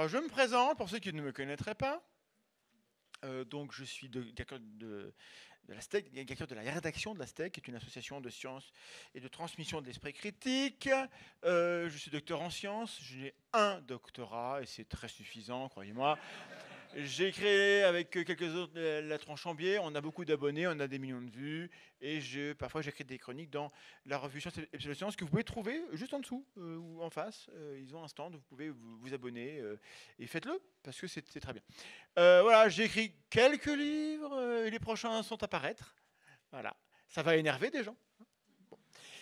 Alors, je me présente pour ceux qui ne me connaîtraient pas. Donc, je suis directeur de la STEC, directeur de la rédaction de la STEC, qui est une association de sciences et de transmission de l'esprit critique. Je suis docteur en sciences. J'ai un doctorat et c'est très suffisant, croyez-moi. J'ai créé avec quelques autres la Tranche en biais. On a beaucoup d'abonnés, on a des millions de vues. Et parfois, j'écris des chroniques dans la revue Sciences et Pseudosciences que vous pouvez trouver juste en dessous ou en face. Ils ont un stand, vous pouvez vous abonner et faites-le parce que c'est très bien. Voilà, j'ai écrit quelques livres et les prochains sont à paraître. Voilà, ça va énerver des gens. Bon.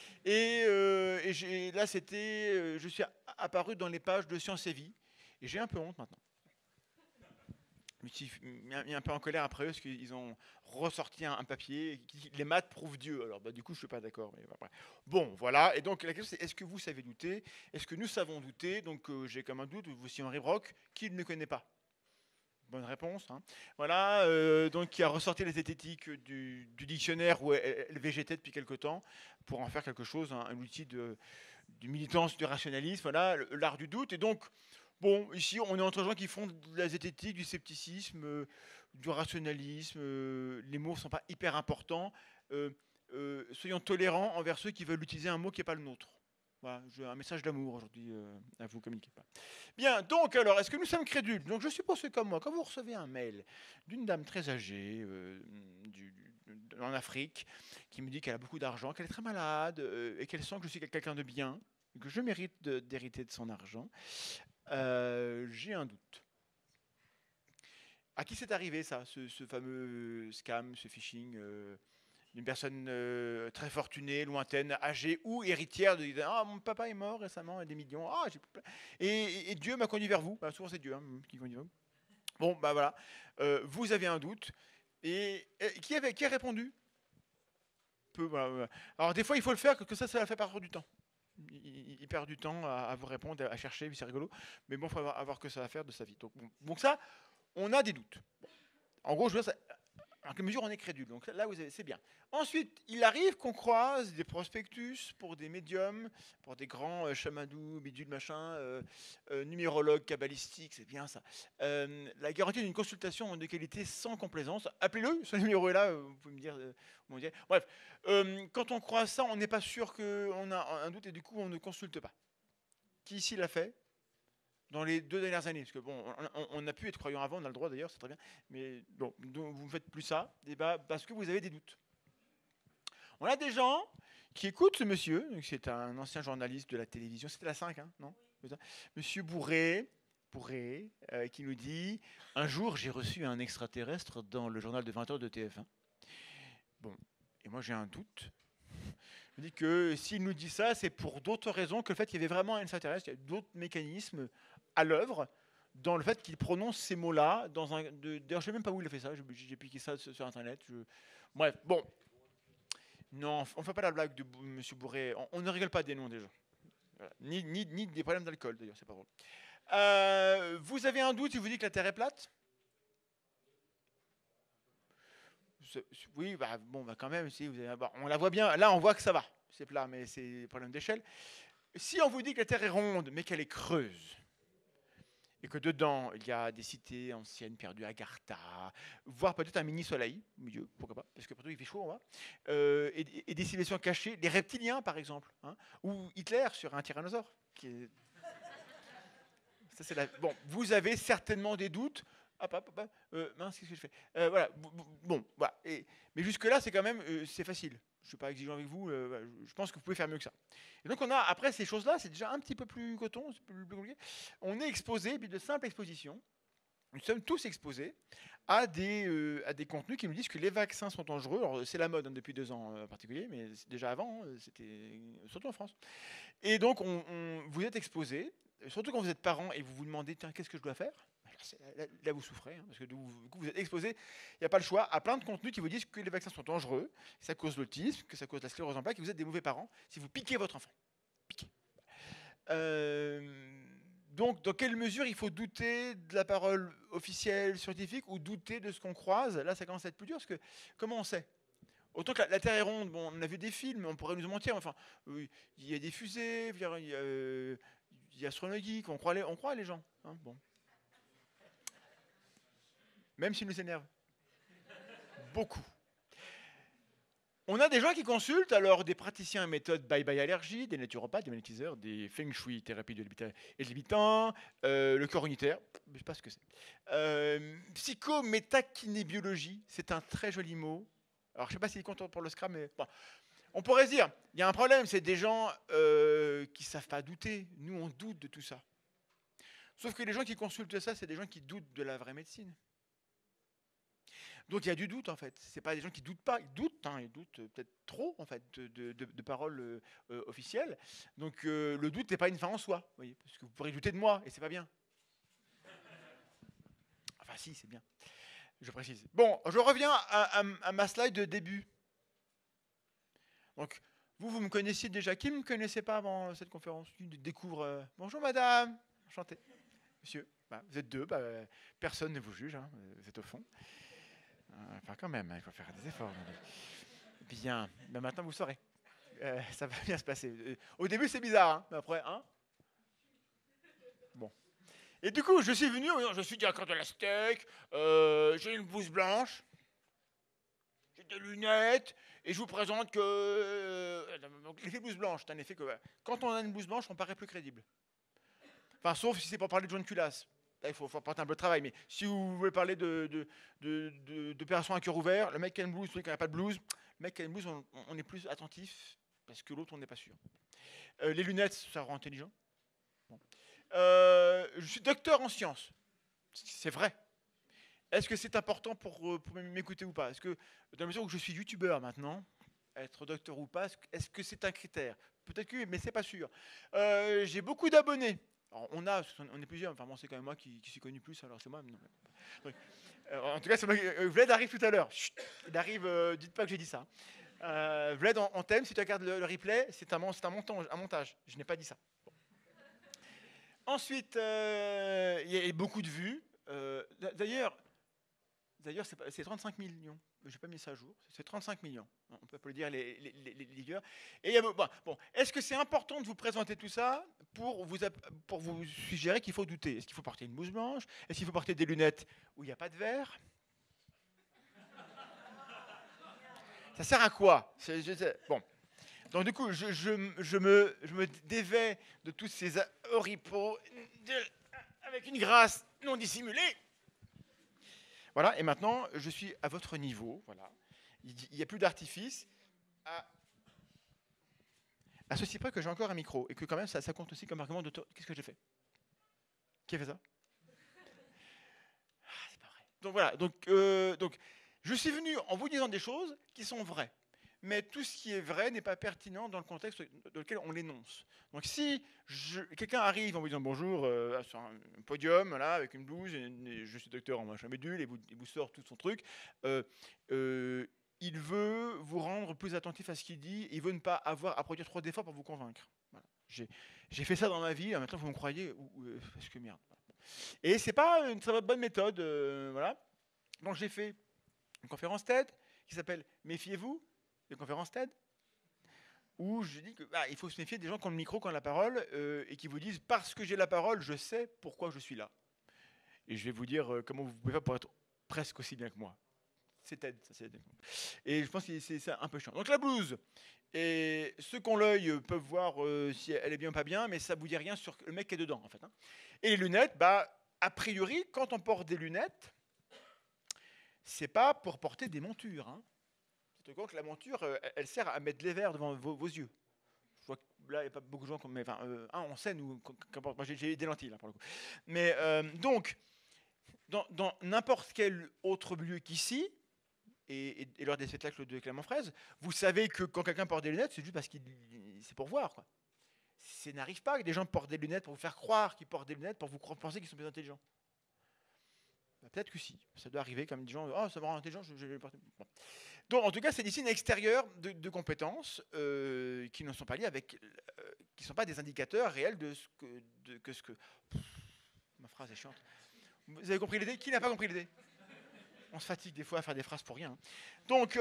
Là, je suis apparu dans les pages de Sciences et Vie et j'ai un peu honte maintenant. Je me suis mis un peu en colère après eux parce qu'ils ont ressorti un papier qui les maths prouvent Dieu. Alors du coup je suis pas d'accord. Mais après. Bon voilà, et donc la question c'est est-ce que vous savez douter? Est-ce que nous savons douter? Donc j'ai comme un doute, voici Henri Brock, qui ne connaît pas. Bonne réponse. Hein. Voilà, donc qui a ressorti les zététiques du dictionnaire où elle végétait depuis quelque temps pour en faire quelque chose, un outil de militance, du rationalisme, voilà, l'art du doute. Et donc bon, ici, on est entre gens qui font de la zététique, du scepticisme, du rationalisme. Les mots ne sont pas hyper importants. Soyons tolérants envers ceux qui veulent utiliser un mot qui n'est pas le nôtre. Voilà, j'ai un message d'amour aujourd'hui à vous communiquer. Bien, donc alors, est-ce que nous sommes crédules? Donc je suppose que comme moi, quand vous recevez un mail d'une dame très âgée en Afrique, qui me dit qu'elle a beaucoup d'argent, qu'elle est très malade, et qu'elle sent que je suis quelqu'un de bien, que je mérite d'hériter de son argent, j'ai un doute. À qui c'est arrivé ça, ce fameux scam, ce phishing d'une personne très fortunée, lointaine, âgée ou héritière de « Ah, mon papa est mort récemment, et des millions. Ah, et Dieu m'a conduit vers vous. » Souvent c'est Dieu qui conduit vers vous. Bon, bah voilà. Vous avez un doute. Et qui a répondu? Peu, voilà. Alors des fois, il faut le faire, que ça fait perdre du temps. Il perd du temps à vous répondre, à chercher, c'est rigolo. Mais bon, il faut avoir que ça à faire de sa vie. Donc ça, on a des doutes. Bon. En gros, je veux dire, à quelle mesure on est crédule. Donc là, c'est bien. Ensuite, il arrive qu'on croise des prospectus pour des médiums, pour des grands chamadou, bidule, machin, numérologues, cabalistiques, c'est bien ça. La garantie d'une consultation de qualité sans complaisance. Appelez-le, ce numéro est là, vous pouvez me dire. Bref, quand on croise ça, on n'est pas sûr qu'on a un doute et du coup, on ne consulte pas. Qui ici l'a fait? Dans les 2 dernières années, parce que bon, on a pu être croyant avant, on a le droit d'ailleurs, c'est très bien, mais bon, vous ne faites plus ça, parce que vous avez des doutes. On a des gens qui écoutent ce monsieur, c'est un ancien journaliste de la télévision, c'était la 5, hein, non? Monsieur Bourré, qui nous dit « Un jour, j'ai reçu un extraterrestre dans le journal de 20h de TF1. » Bon, et moi j'ai un doute. Je me dis que s'il nous dit ça, c'est pour d'autres raisons que le fait qu'il y avait vraiment un extraterrestre, il y a d'autres mécanismes à l'œuvre dans le fait qu'il prononce ces mots-là. D'ailleurs, je ne sais même pas où il a fait ça, j'ai piqué ça sur Internet. Bref, bon. Non, on ne fait pas la blague de M. Bourré. On ne rigole pas des noms des gens. Voilà. Ni des problèmes d'alcool, d'ailleurs, c'est pas drôle. Vous avez un doute si vous dites que la Terre est plate? Oui, bon, quand même, si vous avez, on la voit bien. Là, on voit que ça va. C'est plat, mais c'est problème d'échelle. Si on vous dit que la Terre est ronde, mais qu'elle est creuse, et que dedans, il y a des cités anciennes perdues, Agartha, voire peut-être un mini-soleil, au milieu, pourquoi pas, parce que partout il fait chaud, on va, et des civilisations cachées, les reptiliens, par exemple, hein, ou Hitler sur un tyrannosaure. Bon, vous avez certainement des doutes. Mince, qu'est-ce que je fais? Voilà, bon, voilà. Mais jusque-là, c'est quand même, c'est facile. Je ne suis pas exigeant avec vous, je pense que vous pouvez faire mieux que ça. Et donc, on a, après ces choses-là, c'est déjà un petit peu plus coton, plus compliqué. On est exposé, puis de simple exposition, nous sommes tous exposés à des contenus qui nous disent que les vaccins sont dangereux. Alors, c'est la mode depuis 2 ans en particulier, mais déjà avant, c'était surtout en France. Et donc, vous êtes exposés, surtout quand vous êtes parent et vous vous demandez, tiens, qu'est-ce que je dois faire? Là, vous souffrez, hein, parce que du coup, vous êtes exposé, il n'y a pas le choix, à plein de contenus qui vous disent que les vaccins sont dangereux, que ça cause l'autisme, que ça cause la sclérose en plaques, que vous êtes des mauvais parents si vous piquez votre enfant. Piquez. Donc, dans quelle mesure il faut douter de la parole officielle, scientifique, ou douter de ce qu'on croise? Là, ça commence à être plus dur, parce que comment on sait? Autant que la Terre est ronde, bon, on a vu des films, on pourrait nous en mentir, enfin, il y a des fusées, il y a astronomique, on croit les gens. Hein, bon. même s'ils nous énervent. Beaucoup. On a des gens qui consultent, alors des praticiens à méthode bye-bye allergie, des naturopathes, des magnétiseurs, des feng shui, thérapie de l'habitant, le corps unitaire, je ne sais pas ce que c'est. Psychométakinébiologie, c'est un très joli mot. Alors je ne sais pas s'il compte pour le Scrum, mais bon. On pourrait se dire, il y a un problème, c'est des gens qui ne savent pas douter. Nous, on doute de tout ça. Sauf que les gens qui consultent ça, c'est des gens qui doutent de la vraie médecine. Donc il y a du doute en fait. C'est pas des gens qui doutent pas, ils doutent peut-être trop en fait de paroles officielles. Donc le doute n'est pas une fin en soi, vous voyez, parce que vous pourrez douter de moi et c'est pas bien. Enfin si, c'est bien. Je précise. Bon, je reviens à ma slide de début. Donc vous me connaissiez déjà. Qui ne me connaissait pas avant cette conférence? Qui découvre bonjour madame, enchanté. Monsieur, bah, vous êtes deux, bah, personne ne vous juge, hein, vous êtes au fond. Enfin, quand même, il faut faire des efforts. Bien, ben maintenant vous saurez. Ça va bien se passer. Au début, c'est bizarre, hein, mais après, hein. Bon. Et du coup, je suis venu, je suis directeur de la STEC, j'ai une blouse blanche, j'ai des lunettes, et je vous présente que. Donc, l'effet blouse blanche, c'est un effet que. Quand on a une blouse blanche, on paraît plus crédible. Enfin, sauf si c'est pour parler de John Culas. Là, il faut porter un peu de travail, mais si vous voulez parler d'opération à cœur ouvert, le mec qui a une blouse, celui qui n'a pas de blouse, le mec qui a une blouse, on est plus attentif, parce que l'autre, on n'est pas sûr. Les lunettes, ça rend intelligent. Bon. Je suis docteur en sciences. C'est vrai. Est-ce que c'est important pour m'écouter ou pas? Est-ce que, dans la mesure où je suis youtubeur maintenant, être docteur ou pas, est-ce que c'est un critère? Peut-être que oui, mais c'est pas sûr. J'ai beaucoup d'abonnés. Alors, on est plusieurs, enfin bon, c'est quand même moi qui suis connu plus, alors c'est moi. Non. Donc, en tout cas, c'est moi. Vlad arrive tout à l'heure. Il arrive, dites pas que j'ai dit ça. Vlad en thème, si tu regardes le replay, c'est un montage. Je n'ai pas dit ça. Bon. Ensuite, il y a beaucoup de vues. D'ailleurs, c'est 35 millions. Je n'ai pas mis ça à jour. C'est 35 millions. On peut applaudir les leaders. Et bon, est-ce que c'est important de vous présenter tout ça pour vous suggérer qu'il faut douter? Est-ce qu'il faut porter une blouse blanche? Est-ce qu'il faut porter des lunettes où il n'y a pas de verre? Ça sert à quoi? Bon. Donc du coup, je me dévais de tous ces oripeaux avec une grâce non dissimulée. Voilà, et maintenant, je suis à votre niveau. Voilà. Il n'y a plus d'artifice. À ceci près que j'ai encore un micro, et que quand même, ça compte aussi comme argument d'auteur. Qu'est-ce que j'ai fait? Qui a fait ça? C'est pas vrai. Donc voilà, donc, je suis venu en vous disant des choses qui sont vraies. Mais tout ce qui est vrai n'est pas pertinent dans le contexte dans lequel on l'énonce. Donc si quelqu'un arrive en vous disant bonjour sur un podium, là, avec une blouse, et je suis docteur en machin médule, et vous sort tout son truc, il veut vous rendre plus attentif à ce qu'il dit, il veut ne pas avoir à produire trop d'efforts pour vous convaincre. Voilà. J'ai fait ça dans ma vie, maintenant vous me croyez, parce que merde. Et c'est pas une très bonne méthode, voilà. Donc j'ai fait une conférence TED qui s'appelle Méfiez-vous, les conférences TED, où je dis qu'il faut se méfier des gens qui ont le micro, qui ont la parole, et qui vous disent « parce que j'ai la parole, je sais pourquoi je suis là ». Et je vais vous dire comment vous pouvez faire pour être presque aussi bien que moi. C'est TED, ça c'est TED. Et je pense que c'est un peu chiant. Donc la blouse, et ceux qui ont l'œil peuvent voir si elle est bien ou pas bien, mais ça ne vous dit rien sur le mec qui est dedans, en fait. Hein. Et les lunettes, a priori, quand on porte des lunettes, c'est pas pour porter des montures, hein. Donc la monture, elle sert à mettre les verres devant vos yeux. Je vois que là, il n'y a pas beaucoup de gens, en scène, ou moi j'ai des lentilles là pour le coup. Mais donc, dans n'importe quel autre lieu qu'ici, et lors des spectacles de Clément Fraise, vous savez que quand quelqu'un porte des lunettes, c'est juste parce que c'est pour voir, quoi. Ça n'arrive pas que des gens portent des lunettes pour vous faire croire qu'ils portent des lunettes pour vous penser qu'ils sont plus intelligents. Peut-être que si, ça doit arriver comme des gens, oh ça me rend intelligent, je vais porter. Bon. Donc en tout cas, c'est des signes extérieurs de compétences qui ne sont pas liés avec, qui ne sont pas des indicateurs réels de ce que. Ma phrase est chiante. Vous avez compris l'idée? Qui n'a pas compris l'idée? On se fatigue des fois à faire des phrases pour rien. Donc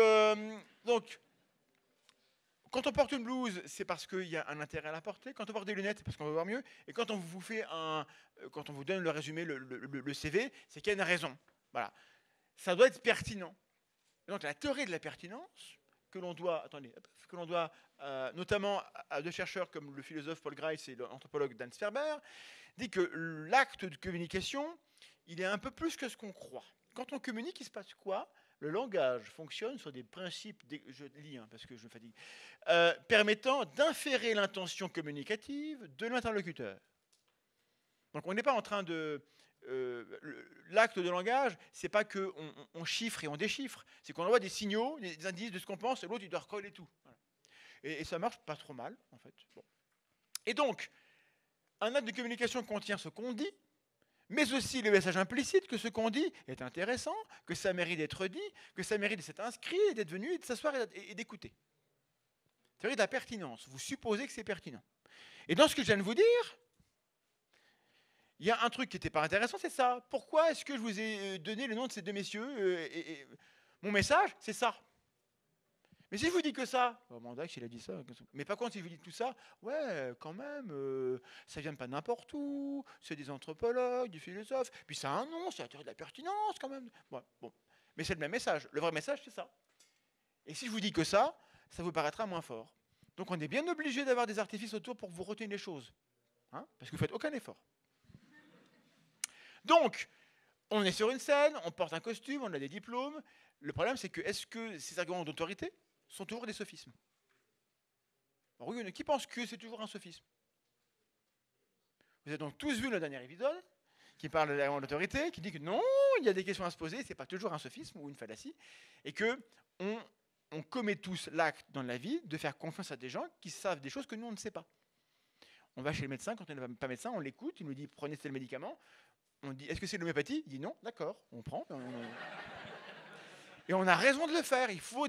quand on porte une blouse, c'est parce qu'il y a un intérêt à la porter. Quand on porte des lunettes, c'est parce qu'on veut voir mieux. Et quand on vous donne le résumé, le CV, c'est qu'il y a une raison. Voilà. ça doit être pertinent. Et donc la théorie de la pertinence, que l'on doit, notamment à deux chercheurs comme le philosophe Paul Grice et l'anthropologue Dan Sperber, dit que l'acte de communication, il est un peu plus que ce qu'on croit. Quand on communique, il se passe quoi? Le langage fonctionne sur des principes, je lis parce que je me fatigue, permettant d'inférer l'intention communicative de l'interlocuteur. Donc on n'est pas en train de... l'acte de langage, c'est pas qu'on chiffre et on déchiffre, c'est qu'on envoie des signaux, des indices de ce qu'on pense, et l'autre il doit recoller tout. Voilà. Et ça marche pas trop mal, en fait. Bon. Et donc, un acte de communication contient ce qu'on dit, mais aussi le message implicite que ce qu'on dit est intéressant, que ça mérite d'être dit, que ça mérite d'être inscrit, d'être venu, de s'asseoir et d'écouter. Théorie de la pertinence. Vous supposez que c'est pertinent. Et dans ce que je viens de vous dire, il y a un truc qui n'était pas intéressant, c'est ça. Pourquoi est-ce que je vous ai donné le nom de ces deux messieurs mon message, c'est ça. Mais si je vous dis que ça, Mandax, il a dit ça. Mais par contre, si je vous dis tout ça, ouais, quand même, ça vient pas n'importe où, c'est des anthropologues, des philosophes, puis ça a un nom, c'est la théorie de la pertinence, quand même. Ouais, bon. Mais c'est le même message. Le vrai message, c'est ça. Et si je vous dis que ça vous paraîtra moins fort. Donc on est bien obligé d'avoir des artifices autour pour que vous reteniez les choses. Hein, parce que vous ne faites aucun effort. Donc, on est sur une scène, on porte un costume, on a des diplômes. Le problème, c'est que est-ce que ces arguments d'autorité sont toujours des sophismes? Alors, oui, qui pense que c'est toujours un sophisme? Vous avez donc tous vu le dernier épisode qui parle de l'argument d'autorité, qui dit que non, il y a des questions à se poser, c'est pas toujours un sophisme ou une fallacie, et que on commet tous l'acte dans la vie de faire confiance à des gens qui savent des choses que nous, on ne sait pas. On va chez le médecin, quand on n'est pas médecin, on l'écoute, il nous dit prenez tel médicament, on dit est-ce que c'est l'homéopathie? Il dit non, d'accord, on prend. Et on a raison de le faire, il faut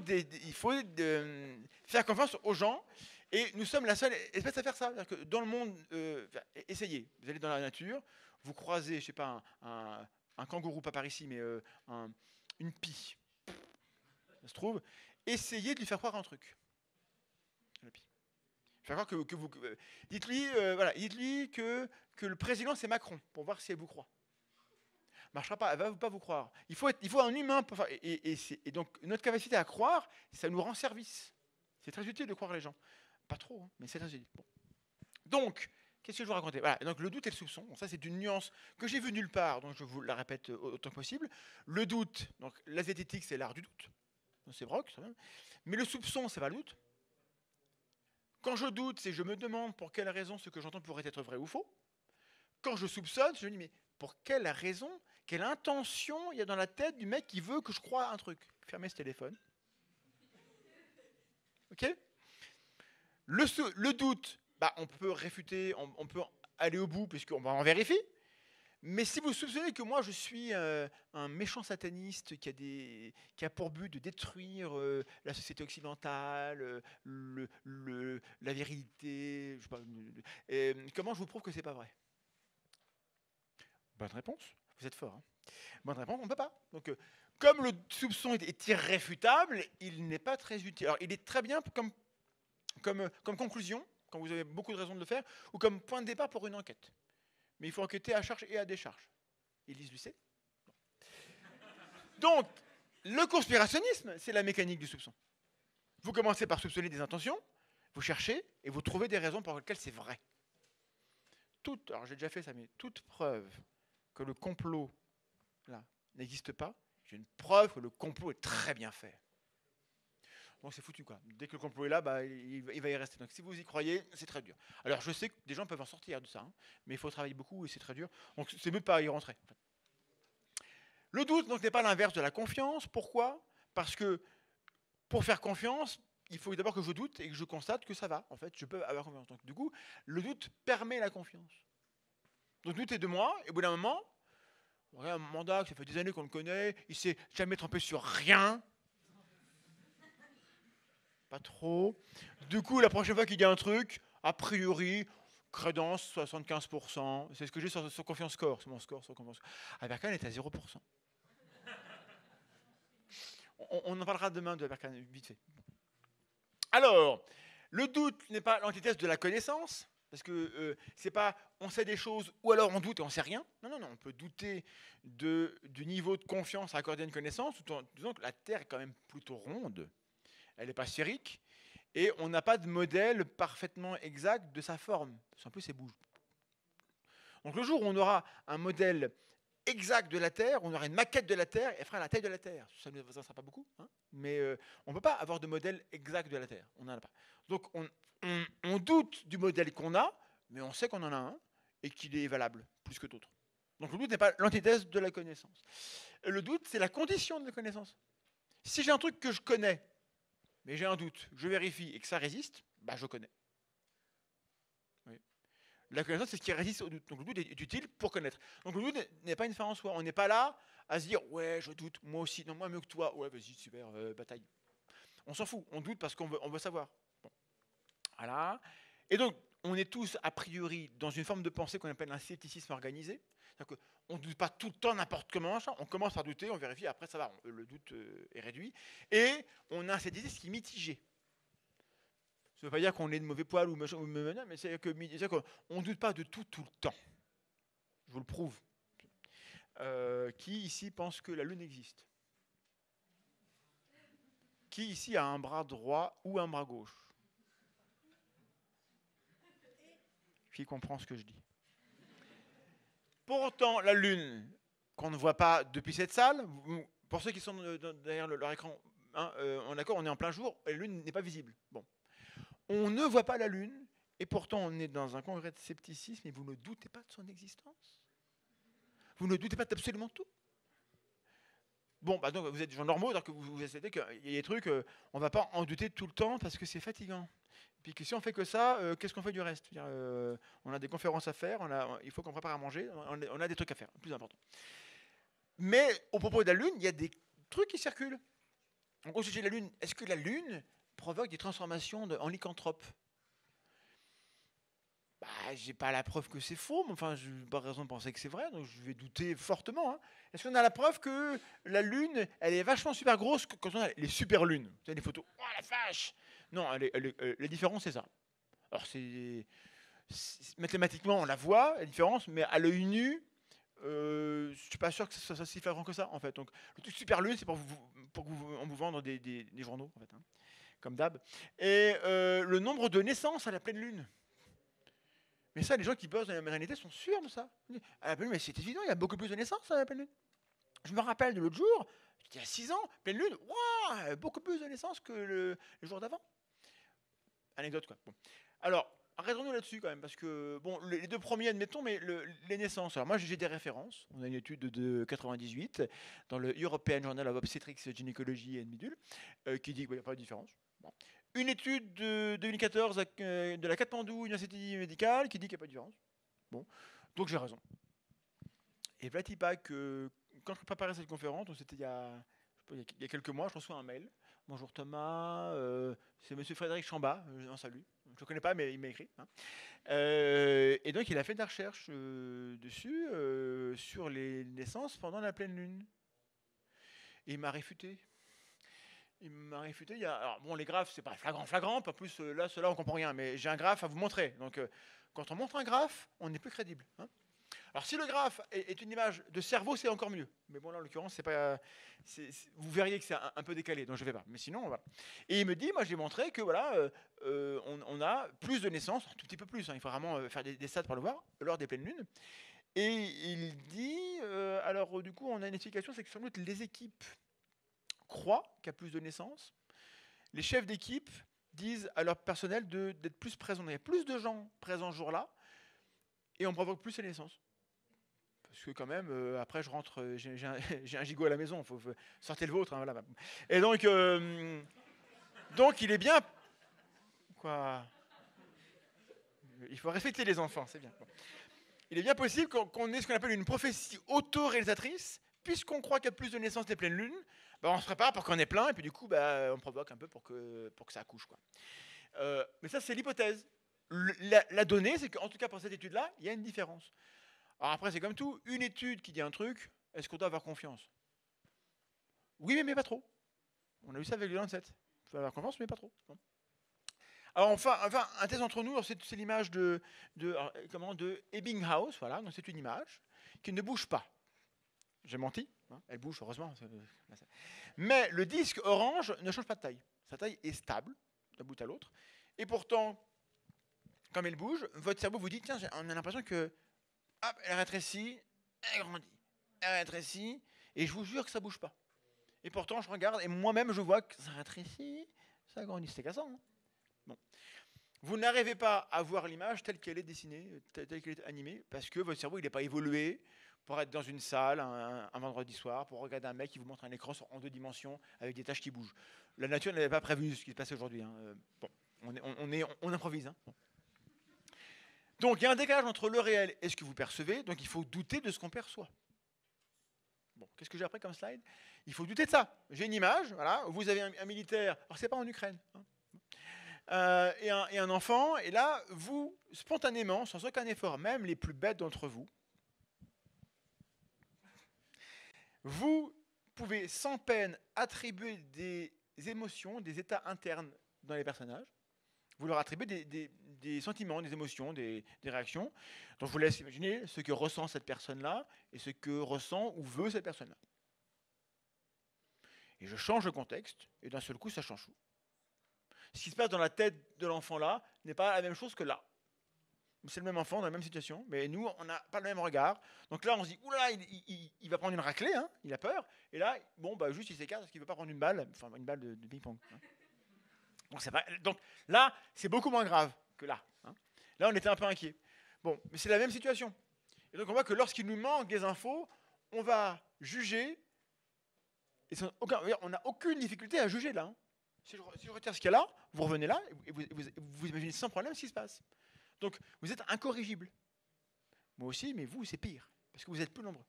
faire confiance aux gens, et nous sommes la seule espèce à faire ça. C'est-à-dire que dans le monde, essayez, vous allez dans la nature, vous croisez, je ne sais pas, un kangourou, pas par ici, mais une pie, ça se trouve, essayez de lui faire croire un truc. La pie. Faire croire que vous... dites-lui dites-lui que le président c'est Macron, pour voir si elle vous croit. Marchera pas, elle va pas vous croire. Il faut un humain pour faire... Et donc notre capacité à croire, ça nous rend service. C'est très utile de croire les gens. Pas trop, hein, mais c'est très utile. Bon. Donc, qu'est-ce que je vous racontais? Voilà, donc le doute et le soupçon. Bon, ça, c'est une nuance que j'ai vue nulle part, donc je vous la répète autant que possible. Le doute, donc la zététique, c'est l'art du doute. C'est Brock, ça va. Mais le soupçon, c'est pas le doute. Quand je doute, c'est je me demande pour quelle raison ce que j'entends pourrait être vrai ou faux. Quand je soupçonne, je me dis, mais pour quelle raison, quelle intention il y a dans la tête du mec qui veut que je croie à un truc? Fermez ce téléphone. Ok? Le doute, on peut réfuter, on peut aller au bout, puisqu'on va en vérifier. Mais si vous soupçonnez que moi je suis un méchant sataniste qui a pour but de détruire la société occidentale, la vérité, je sais pas, comment je vous prouve que c'est pas vrai? Bonne réponse. Vous êtes fort. Hein. Bonne réponse, on ne peut pas. Donc, comme le soupçon est irréfutable, il n'est pas très utile. Alors, il est très bien comme conclusion, quand vous avez beaucoup de raisons de le faire, ou comme point de départ pour une enquête. Mais il faut enquêter à charge et à décharge. Élise Lucet. Donc, le conspirationnisme, c'est la mécanique du soupçon. Vous commencez par soupçonner des intentions, vous cherchez et vous trouvez des raisons pour lesquelles c'est vrai. Alors j'ai déjà fait ça, mais toute preuve que le complot là n'existe pas, j'ai une preuve que le complot est très bien fait. Donc c'est foutu quoi. Dès que le complot est là, il va y rester. Donc si vous y croyez, c'est très dur. Alors je sais que des gens peuvent en sortir de ça, hein, mais il faut travailler beaucoup et c'est très dur. Donc c'est mieux de pas y rentrer. En fait. Le doute donc n'est pas l'inverse de la confiance. Pourquoi? Parce que pour faire confiance, il faut d'abord que je doute et que je constate que ça va. En fait, je peux avoir confiance. Donc du coup, le doute permet la confiance. Donc doutez de moi, et au bout d'un moment, regarde Mandax, ça fait des années qu'on le connaît, il s'est jamais trompé sur rien. Pas trop. Du coup, la prochaine fois qu'il dit un truc, a priori, crédence 75%. C'est ce que j'ai sur Confiance Score. C'est mon score sur Confiance Score. Aberkan est à 0%. On en parlera demain de Aberkan, vite fait. Alors, le doute n'est pas l'antithèse de la connaissance. Parce que c'est pas on sait des choses ou alors on doute et on sait rien. Non, non, non, on peut douter du niveau de confiance accordé à une connaissance, tout en disant que la Terre est quand même plutôt ronde, elle n'est pas sphérique, et on n'a pas de modèle parfaitement exact de sa forme. En plus, elle bouge. Donc le jour où on aura un modèle exact de la Terre, on aura une maquette de la Terre, elle fera la taille de la Terre. Ça ne vous en sera pas beaucoup, hein, mais on ne peut pas avoir de modèle exact de la Terre. On n'en a pas. Donc on doute du modèle qu'on a, mais on sait qu'on en a un et qu'il est valable plus que d'autres. Donc le doute n'est pas l'antithèse de la connaissance. Le doute, c'est la condition de la connaissance. Si j'ai un truc que je connais, mais j'ai un doute, je vérifie et que ça résiste, bah je connais. Oui. La connaissance, c'est ce qui résiste au doute. Donc le doute est utile pour connaître. Donc le doute n'est pas une fin en soi. On n'est pas là à se dire « ouais, je doute, moi aussi, non, moi mieux que toi, ouais, vas-y, super, bataille ». On s'en fout, on doute parce qu'on veut savoir. Bon. Voilà. Et donc, on est tous, a priori, dans une forme de pensée qu'on appelle un scepticisme organisé. C'est-à-dire qu'on ne doute pas tout le temps n'importe comment. On commence par douter, on vérifie, après ça va, le doute est réduit. Et on a un scepticisme qui est mitigé. Ça ne veut pas dire qu'on est de mauvais poil ou machin, mais c'est qu'on ne doute pas de tout le temps. Je vous le prouve. Qui ici pense que la Lune existe? Qui ici a un bras droit ou un bras gauche? Qui comprend ce que je dis? Pour autant, la Lune, qu'on ne voit pas depuis cette salle, pour ceux qui sont derrière leur écran, hein, on est en plein jour, et la Lune n'est pas visible. Bon. On ne voit pas la Lune, et pourtant on est dans un congrès de scepticisme, et vous ne doutez pas de son existence? Vous ne doutez pas d'absolument tout? Bon, bah donc vous êtes des gens normaux, donc vous acceptez qu'il y a des trucs, on ne va pas en douter tout le temps parce que c'est fatigant. Puis que si on fait que ça, qu'est-ce qu'on fait du reste? On a des conférences à faire, il faut qu'on prépare à manger, on a des trucs à faire, plus important. Mais au propos de la Lune, il y a des trucs qui circulent. Donc, au sujet de la Lune, est-ce que la Lune provoque des transformations en lycanthrope? Bah, j'ai pas la preuve que c'est faux, mais enfin, je n'ai pas raison de penser que c'est vrai, donc je vais douter fortement. Hein. Est-ce qu'on a la preuve que la Lune, elle est vachement super grosse quand on a les super lunes? Vous avez des photos, oh la vache! Non, la différence, c'est ça. Alors, mathématiquement, on la voit, la différence, mais à l'œil nu, je ne suis pas sûr que ça soit si flagrant que ça, en fait. Donc, le truc super lune, c'est pour vous vendre des journaux, en fait, hein, comme d'hab. Et le nombre de naissances à la pleine lune. Mais ça, les gens qui bossent dans la maternité sont sûrs de ça. À la pleine lune, mais c'est évident, il y a beaucoup plus de naissances à la pleine lune. Je me rappelle de l'autre jour, il y a 6 ans, pleine lune, waouh, beaucoup plus de naissances que le jour d'avant. Anecdote, quoi. Bon. Alors, arrêtons-nous là-dessus quand même, parce que, bon, les deux premiers, admettons, mais les naissances. Alors, moi, j'ai des références. On a une étude de 98 dans le European Journal of Obstetrics, Gynecology and Midul, qui dit qu'il n'y a pas de différence. Bon. Une étude de 2014 de la Katmandou University Medical qui dit qu'il n'y a pas de différence. Bon. Donc, j'ai raison. Et Vlatipa, que quand je préparais cette conférence, c'était il y a quelques mois, je reçois un mail. Bonjour Thomas, c'est monsieur Frédéric Chamba, je le salue. Je ne le connais pas, mais il m'a écrit. Hein. Et donc, il a fait de la recherche dessus, sur les naissances pendant la pleine lune. Et il m'a réfuté. Alors, bon, les graphes, c'est pas flagrant. En plus, là, ceux-là, on comprend rien. Mais j'ai un graphe à vous montrer. Donc, quand on montre un graphe, on est plus crédible. Hein. Alors, si le graphe est une image de cerveau, c'est encore mieux. Mais bon, là, en l'occurrence, c'est pas. Vous verriez que c'est un peu décalé, donc je ne vais pas. Mais sinon, voilà. Et il me dit, moi, j'ai montré que voilà, on a plus de naissances, un tout petit peu plus. Hein, il faut vraiment faire des stats pour le voir lors des pleines lunes. Et il dit, alors du coup, on a une explication, c'est que sans doute les équipes croient qu'il y a plus de naissances. Les chefs d'équipe disent à leur personnel d'être plus présents. Il y a plus de gens présents ce jour-là, et on provoque plus les naissances. Parce que quand même, après je rentre, j'ai un gigot à la maison, faut sortez le vôtre. Hein, voilà. Et donc il est bien... Quoi? Il faut respecter les enfants, c'est bien. Il est bien possible qu'on ait ce qu'on appelle une prophétie auto-réalisatrice, puisqu'on croit qu'il y a plus de naissances des pleines lunes, bah on se prépare pour qu'on ait plein, et puis du coup, bah, on provoque un peu pour que ça accouche. Quoi. Mais ça, c'est l'hypothèse. La donnée, c'est qu'en tout cas pour cette étude-là, il y a une différence. Alors après, c'est comme tout, une étude qui dit un truc, est-ce qu'on doit avoir confiance? Oui, mais pas trop. On a eu ça avec le Lancet. Je dois avoir confiance, mais pas trop. Bon. Alors enfin, un test entre nous, c'est l'image de Ebbinghaus, voilà, donc c'est une image qui ne bouge pas. J'ai menti, hein, elle bouge heureusement. Mais le disque orange ne change pas de taille. Sa taille est stable d'un bout à l'autre. Et pourtant, comme elle bouge, votre cerveau vous dit, tiens, on a l'impression que, hop, elle rétrécit, elle grandit, elle rétrécit, et je vous jure que ça ne bouge pas. Et pourtant, je regarde, et moi-même, je vois que ça rétrécit, ça grandit, c'est cassant. Hein. Bon. Vous n'arrivez pas à voir l'image telle qu'elle est dessinée, telle qu'elle est animée, parce que votre cerveau, il n'est pas évolué pour être dans une salle un vendredi soir, pour regarder un mec qui vous montre un écran en 2 dimensions avec des tâches qui bougent. La nature n'avait pas prévu ce qui se passait aujourd'hui. Hein. Bon, on improvise. Hein. Bon. Donc, il y a un décalage entre le réel et ce que vous percevez, donc il faut douter de ce qu'on perçoit. Bon, qu'est-ce que j'ai après comme slide? Il faut douter de ça. J'ai une image, voilà, vous avez un militaire, alors c'est pas en Ukraine, hein, et un enfant, et là, vous, spontanément, sans aucun effort, même les plus bêtes d'entre vous, vous pouvez sans peine attribuer des émotions, des états internes dans les personnages. Vous leur attribuez des sentiments, des émotions, des réactions. Donc je vous laisse imaginer ce que ressent cette personne-là et ce que ressent ou veut cette personne-là. Et je change le contexte, et d'un seul coup, ça change tout. Ce qui se passe dans la tête de l'enfant-là n'est pas la même chose que là. C'est le même enfant, dans la même situation, mais nous, on n'a pas le même regard. Donc là, on se dit, oula, il va prendre une raclée, hein, il a peur. Et là, bon, bah, juste il s'écarte parce qu'il ne veut pas prendre une balle, enfin une balle de ping-pong. Hein. Donc là, c'est beaucoup moins grave que là. Hein. Là, on était un peu inquiet. Bon, mais c'est la même situation. Et donc on voit que lorsqu'il nous manque des infos, on va juger, et on n'a aucune difficulté à juger là. Hein. Si je retire ce qu'il y a là, vous revenez là, et vous imaginez sans problème ce qui se passe. Donc, vous êtes incorrigible. Moi aussi, mais vous, c'est pire, parce que vous êtes plus nombreux.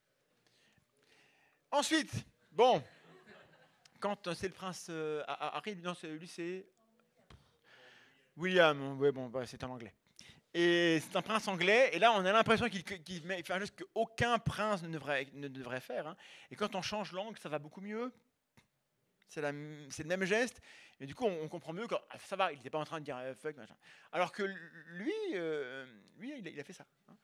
Ensuite, bon, quand c'est le prince Harry, non, lui c'est William, ouais, bon, bah, c'est en anglais. Et c'est un prince anglais, et là, on a l'impression qu'il fait un geste qu'aucun prince ne devrait faire. Hein. Et quand on change l'angle, ça va beaucoup mieux. C'est le même geste, et du coup, on comprend mieux que ça va, il n'était pas en train de dire fuck, machin. Alors que lui, il a fait ça. Hein.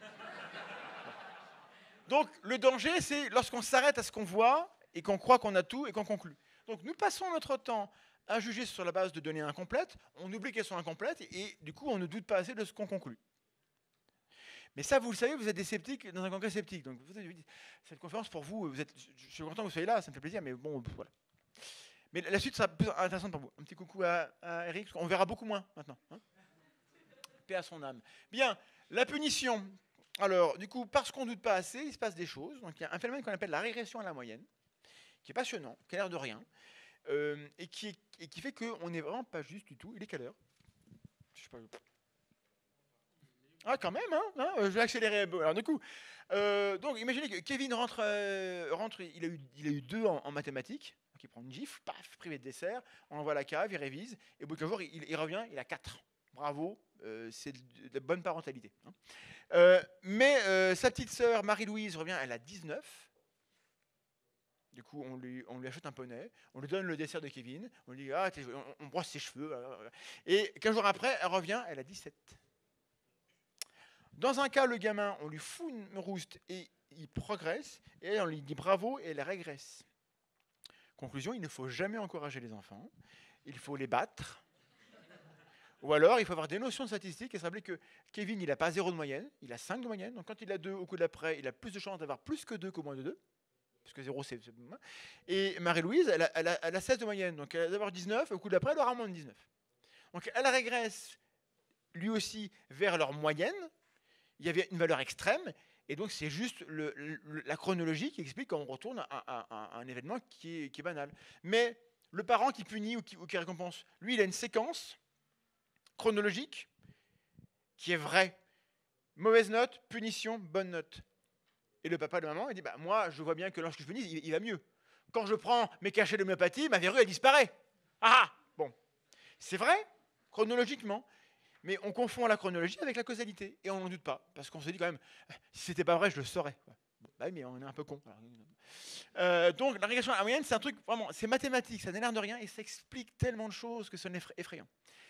Donc, le danger, c'est lorsqu'on s'arrête à ce qu'on voit, et qu'on croit qu'on a tout, et qu'on conclut. Donc, nous passons notre temps à juger sur la base de données incomplètes, on oublie qu'elles sont incomplètes, et du coup, on ne doute pas assez de ce qu'on conclut. Mais ça, vous le savez, vous êtes des sceptiques dans un congrès sceptique. Donc, cette conférence, pour vous, je suis content que vous soyez là, ça me fait plaisir, mais bon, voilà. Mais la suite sera plus intéressante pour vous. Un petit coucou à Eric, on verra beaucoup moins maintenant. Hein. Paix à son âme. Bien, la punition. Alors, du coup, parce qu'on ne doute pas assez, il se passe des choses. Donc, il y a un phénomène qu'on appelle la régression à la moyenne, qui est passionnant, qui a l'air de rien, et qui fait qu'on n'est vraiment pas juste du tout. Il est quelle heure? Je sais pas. Ah, quand même, hein, je vais accélérer. Alors, du coup, donc, imaginez que Kevin rentre, il a eu 2 en mathématiques. Il prend une gifle, paf, privé de dessert, on envoie à la cave, il révise, et au bout de 15 jours, il revient, il a 4. Bravo, c'est de bonne parentalité. Hein. Mais sa petite sœur, Marie-Louise, revient, elle a 19. Du coup, on lui achète un poney, on lui donne le dessert de Kevin, on lui dit, on brosse ses cheveux. Et 15 jours après, elle revient, elle a 17. Dans un cas, le gamin, on lui fout une rouste et il progresse, et on lui dit bravo et elle régresse. Conclusion, il ne faut jamais encourager les enfants, il faut les battre, ou alors il faut avoir des notions de statistiques et se rappeler que Kevin, il n'a pas 0 de moyenne, il a 5 de moyenne, donc quand il a 2 au coup d'après, il a plus de chances d'avoir plus que 2 qu'au moins de 2, parce que 0 c'est... Et Marie-Louise, elle a 16 de moyenne, donc elle va avoir 19, au coup d'après, elle aura moins de 19. Donc elle régresse, lui aussi, vers leur moyenne, il y avait une valeur extrême, et donc c'est juste la chronologie qui explique qu'on retourne à un événement qui est banal. Mais le parent qui punit ou qui récompense, lui, il a une séquence chronologique qui est vraie. Mauvaise note, punition, bonne note. Et le papa et la maman, il dit, bah, moi, je vois bien que lorsque je punis, il va mieux. Quand je prends mes cachets d'homéopathie, ma verrue, elle disparaît. Ah, bon. C'est vrai, chronologiquement. Mais on confond la chronologie avec la causalité. Et on n'en doute pas. Parce qu'on se dit quand même, si c'était pas vrai, je le saurais. Bon, bah, mais on est un peu con. Donc la régression à la moyenne, c'est un truc vraiment, c'est mathématique, ça n'a l'air de rien et ça explique tellement de choses que c'est effrayant.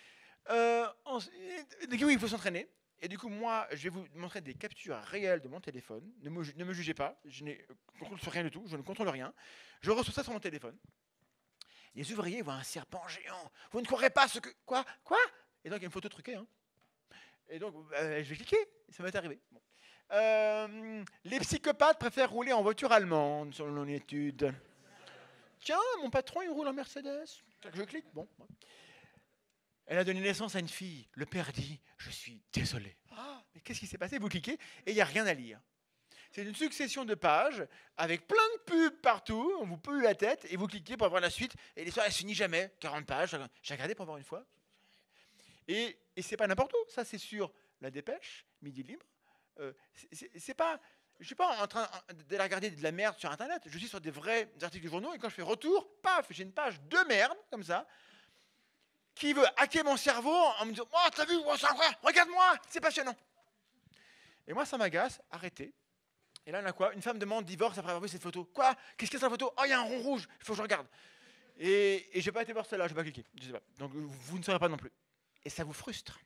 Du coup, il faut s'entraîner. Et du coup, moi, je vais vous montrer des captures réelles de mon téléphone. Ne me jugez pas, je n'ai contrôle sur rien du tout, je ne contrôle rien. Je reçois ça sur mon téléphone. Les ouvriers voient un serpent géant. Vous ne croirez pas ce que... Quoi? Et donc, il y a une photo truquée. Hein. Et donc, je vais cliquer. Ça m'est arrivé. Bon. Les psychopathes préfèrent rouler en voiture allemande, selon une étude. Tiens, mon patron, il roule en Mercedes. Je clique. Bon. Elle a donné naissance à une fille. Le père dit « Je suis désolé ». Ah, mais qu'est-ce qui s'est passé? Vous cliquez et il n'y a rien à lire. C'est une succession de pages avec plein de pubs partout. On vous pollue la tête et vous cliquez pour avoir la suite. Et l'histoire, elle ne se finit jamais. 40 pages. J'ai regardé pour voir une fois. Et c'est pas n'importe où. Ça, c'est sur La Dépêche, Midi Libre. C'est pas... Je ne suis pas en train de regarder de la merde sur Internet. Je suis sur des vrais articles de journaux. Et quand je fais retour, paf, j'ai une page de merde, comme ça, qui veut hacker mon cerveau en me disant « Oh, t'as vu, regarde-moi, c'est passionnant !» Et moi, ça m'agace. Arrêtez. Et là, on a quoi? Une femme demande divorce après avoir vu cette photo. Quoi? Qu'est-ce qu'il y a sur la photo? Oh, il y a un rond rouge. Il faut que je regarde. Et je n'ai pas été voir celle-là. Je n'ai pas cliqué. Je sais pas. Donc, vous ne saurez pas non plus. Et ça vous frustre.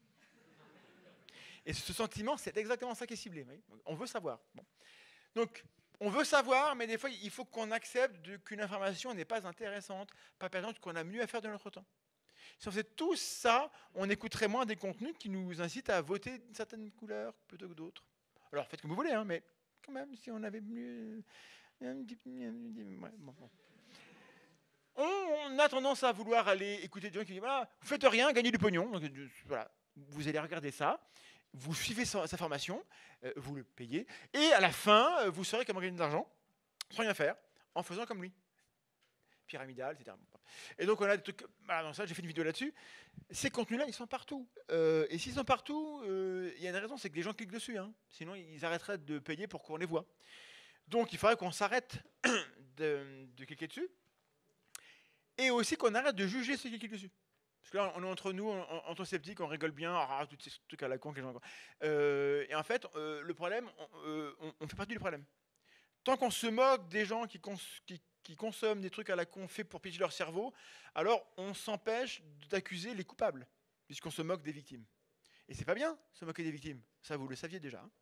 Et ce sentiment, c'est exactement ça qui est ciblé. On veut savoir. Bon. Donc, on veut savoir, mais des fois, il faut qu'on accepte qu'une information n'est pas intéressante, pas pertinente, qu'on a mieux à faire de notre temps. Si on faisait tout ça, on écouterait moins des contenus qui nous incitent à voter d'une certaine couleur plutôt que d'autres. Alors, faites comme vous voulez, hein, mais quand même, si on avait mieux... On a tendance à vouloir aller écouter des gens qui disent voilà, vous faites rien, gagnez du pognon. Donc, voilà, vous allez regarder ça, vous suivez sa formation, vous le payez, et à la fin, vous saurez comment gagner de l'argent sans rien faire, en faisant comme lui. Pyramidal, etc. Et donc, on a des trucs. Voilà, donc ça, j'ai fait une vidéo là-dessus. Ces contenus-là, ils sont partout. Et s'ils sont partout, il y a une raison, c'est que les gens cliquent dessus. Hein. Sinon, ils arrêteraient de payer pour qu'on les voit. Donc, il faudrait qu'on s'arrête de cliquer dessus. Et aussi qu'on arrête de juger ceux qui cliquent dessus. Parce que là, on est entre nous, entre sceptiques, on rigole bien, tous ces trucs à la con que les gens. Et en fait, le problème, on fait partie du problème. Tant qu'on se moque des gens qui consomment des trucs à la con faits pour piéger leur cerveau, alors on s'empêche d'accuser les coupables, puisqu'on se moque des victimes. Et c'est pas bien, se moquer des victimes. Ça, vous le saviez déjà. Hein.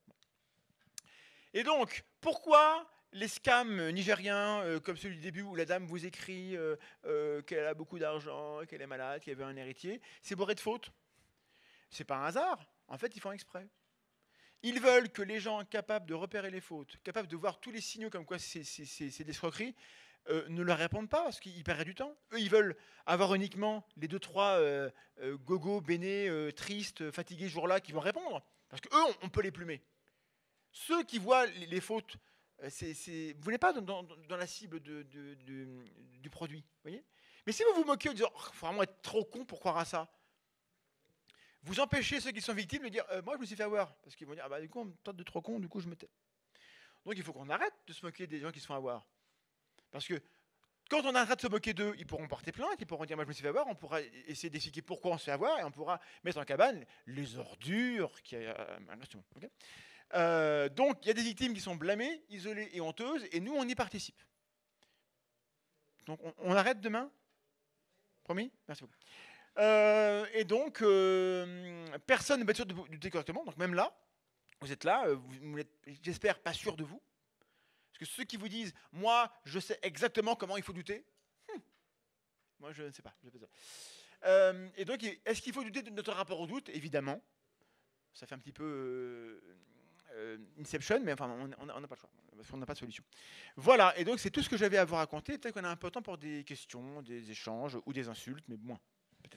Et donc, pourquoi les scams nigériens, comme celui du début où la dame vous écrit qu'elle a beaucoup d'argent, qu'elle est malade, qu'elle veut un héritier, c'est bourré de fautes? C'est pas un hasard. En fait, ils font exprès. Ils veulent que les gens capables de repérer les fautes, capables de voir tous les signaux comme quoi c'est des escroqueries, ne leur répondent pas parce qu'ils perdraient du temps. Eux, ils veulent avoir uniquement les 2-3 gogo, bénés, tristes, fatigués ce jour-là qui vont répondre. Parce qu'eux, on peut les plumer. Ceux qui voient les fautes, vous n'êtes pas dans la cible du produit. Voyez. Mais si vous vous moquez en disant « Il faut vraiment être trop con pour croire à ça », vous empêchez ceux qui sont victimes de dire moi je me suis fait avoir. Parce qu'ils vont dire du coup on me tente de trop con, du coup je me tais. Donc il faut qu'on arrête de se moquer des gens qui se font avoir. Parce que quand on arrête de se moquer d'eux, ils pourront porter plainte, ils pourront dire moi je me suis fait avoir, on pourra essayer d'expliquer pourquoi on se fait avoir et on pourra mettre en cabane les ordures qui okay. Donc il y a des victimes qui sont blâmées, isolées et honteuses et nous on y participe. Donc on arrête demain? Promis? Merci beaucoup. Et donc, personne ne va être sûr de lutter correctement. Donc même là, vous êtes là, vous n'êtes, j'espère, pas sûr de vous. Parce que ceux qui vous disent « Moi, je sais exactement comment il faut douter », moi, je ne sais pas. Et donc, est-ce qu'il faut douter de notre rapport au doute? Évidemment. Ça fait un petit peu Inception, mais enfin, on n'a pas le choix. Parce qu'on n'a pas de solution. Voilà, et donc c'est tout ce que j'avais à vous raconter. Peut-être qu'on a un peu de temps pour des questions, des échanges ou des insultes, mais moins.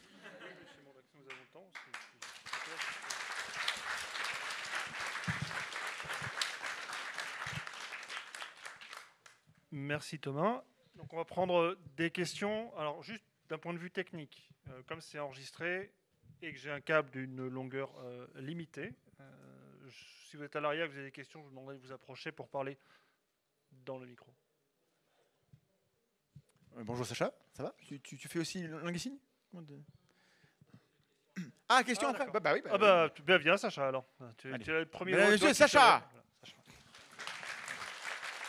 Merci Thomas. Donc on va prendre des questions. Alors juste d'un point de vue technique, comme c'est enregistré et que j'ai un câble d'une longueur limitée, si vous êtes à l'arrière et que vous avez des questions, je vous demanderai de vous approcher pour parler dans le micro. Bonjour Sacha, ça va? Tu fais aussi langue des signes? Ah, question après? Oui. Viens Sacha alors. Tu es le premier. Monsieur Sacha.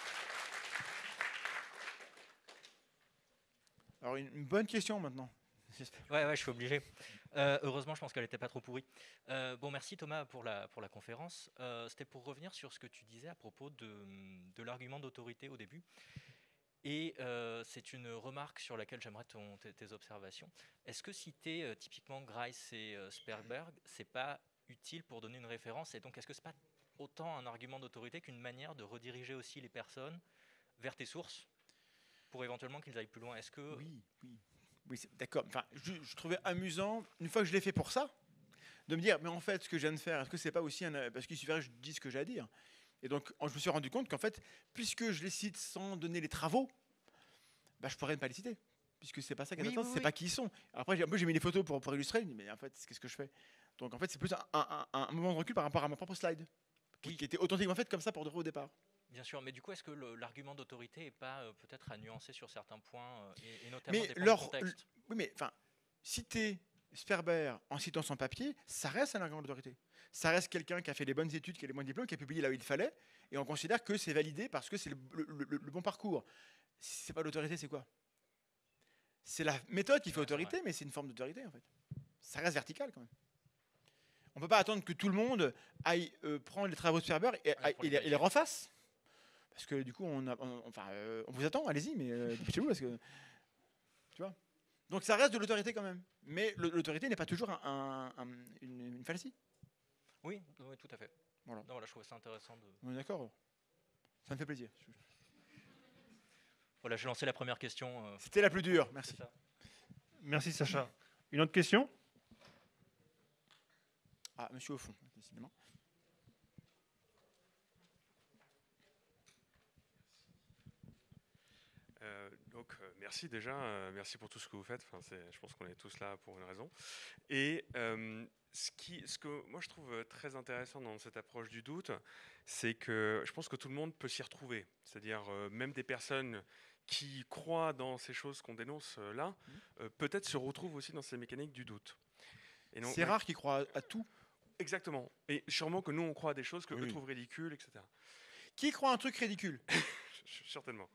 Alors une bonne question maintenant. Ouais, je suis obligé. Heureusement, je pense qu'elle n'était pas trop pourrie. Bon, merci Thomas pour la conférence. C'était pour revenir sur ce que tu disais à propos de l'argument d'autorité au début. Et c'est une remarque sur laquelle j'aimerais tes observations. Est-ce que citer typiquement Grice et Sperber, c'est pas utile pour donner une référence? Et donc, est-ce que c'est pas autant un argument d'autorité qu'une manière de rediriger aussi les personnes vers tes sources pour éventuellement qu'ils aillent plus loin? Est-ce que... Oui, d'accord. Enfin, je trouvais amusant, une fois que je l'ai fait pour ça, de me dire, mais en fait, ce que je viens de faire, est-ce que c'est pas aussi un... Parce qu'il suffirait que je dise ce que j'ai à dire. Et donc, je me suis rendu compte qu'en fait, puisque je les cite sans donner les travaux, bah, je pourrais ne pas les citer. Puisque c'est pas ça qui est intéressant, c'est pas qui ils sont. Après, j'ai mis les photos pour illustrer, mais en fait, qu'est-ce que je fais? Donc, en fait, c'est plus un moment de recul par rapport à mon propre slide, qui était authentiquement fait comme ça pour de vrai au départ. Bien sûr, mais du coup, est-ce que l'argument d'autorité n'est pas peut-être à nuancer sur certains points, et notamment mais dépendre du contexte? Oui, mais enfin, citer Sperber en citant son papier, ça reste un argument d'autorité. Ça reste quelqu'un qui a fait les bonnes études, qui a les bons diplômes, qui a publié là où il fallait, et on considère que c'est validé parce que c'est le bon parcours. Si c'est pas l'autorité, c'est quoi? C'est la méthode qui fait autorité, mais c'est une forme d'autorité en fait. Ça reste vertical quand même. On ne peut pas attendre que tout le monde aille prendre les travaux de Sperber et les refasse. Parce que du coup, on vous attend, allez-y, mais dépêchez-vous parce que. Tu vois. Donc ça reste de l'autorité quand même. Mais l'autorité n'est pas toujours une fallacie. Oui, tout à fait. Voilà. Non, voilà, je trouvais ça intéressant. On est d'accord. Ça me fait plaisir. Voilà, j'ai lancé la première question. C'était la plus dure, merci. Merci Sacha. Une autre question? Ah, monsieur au fond, décidément. Merci déjà, merci pour tout ce que vous faites. Enfin, je pense qu'on est tous là pour une raison. Et ce que moi je trouve très intéressant dans cette approche du doute, c'est que je pense que tout le monde peut s'y retrouver. C'est-à-dire même des personnes qui croient dans ces choses qu'on dénonce là, peut-être se retrouvent aussi dans ces mécaniques du doute. C'est rare qu'ils croient à tout. Exactement. Et sûrement que nous, on croit à des choses que eux trouvent ridicules, etc. Qui croit à un truc ridicule? Certainement.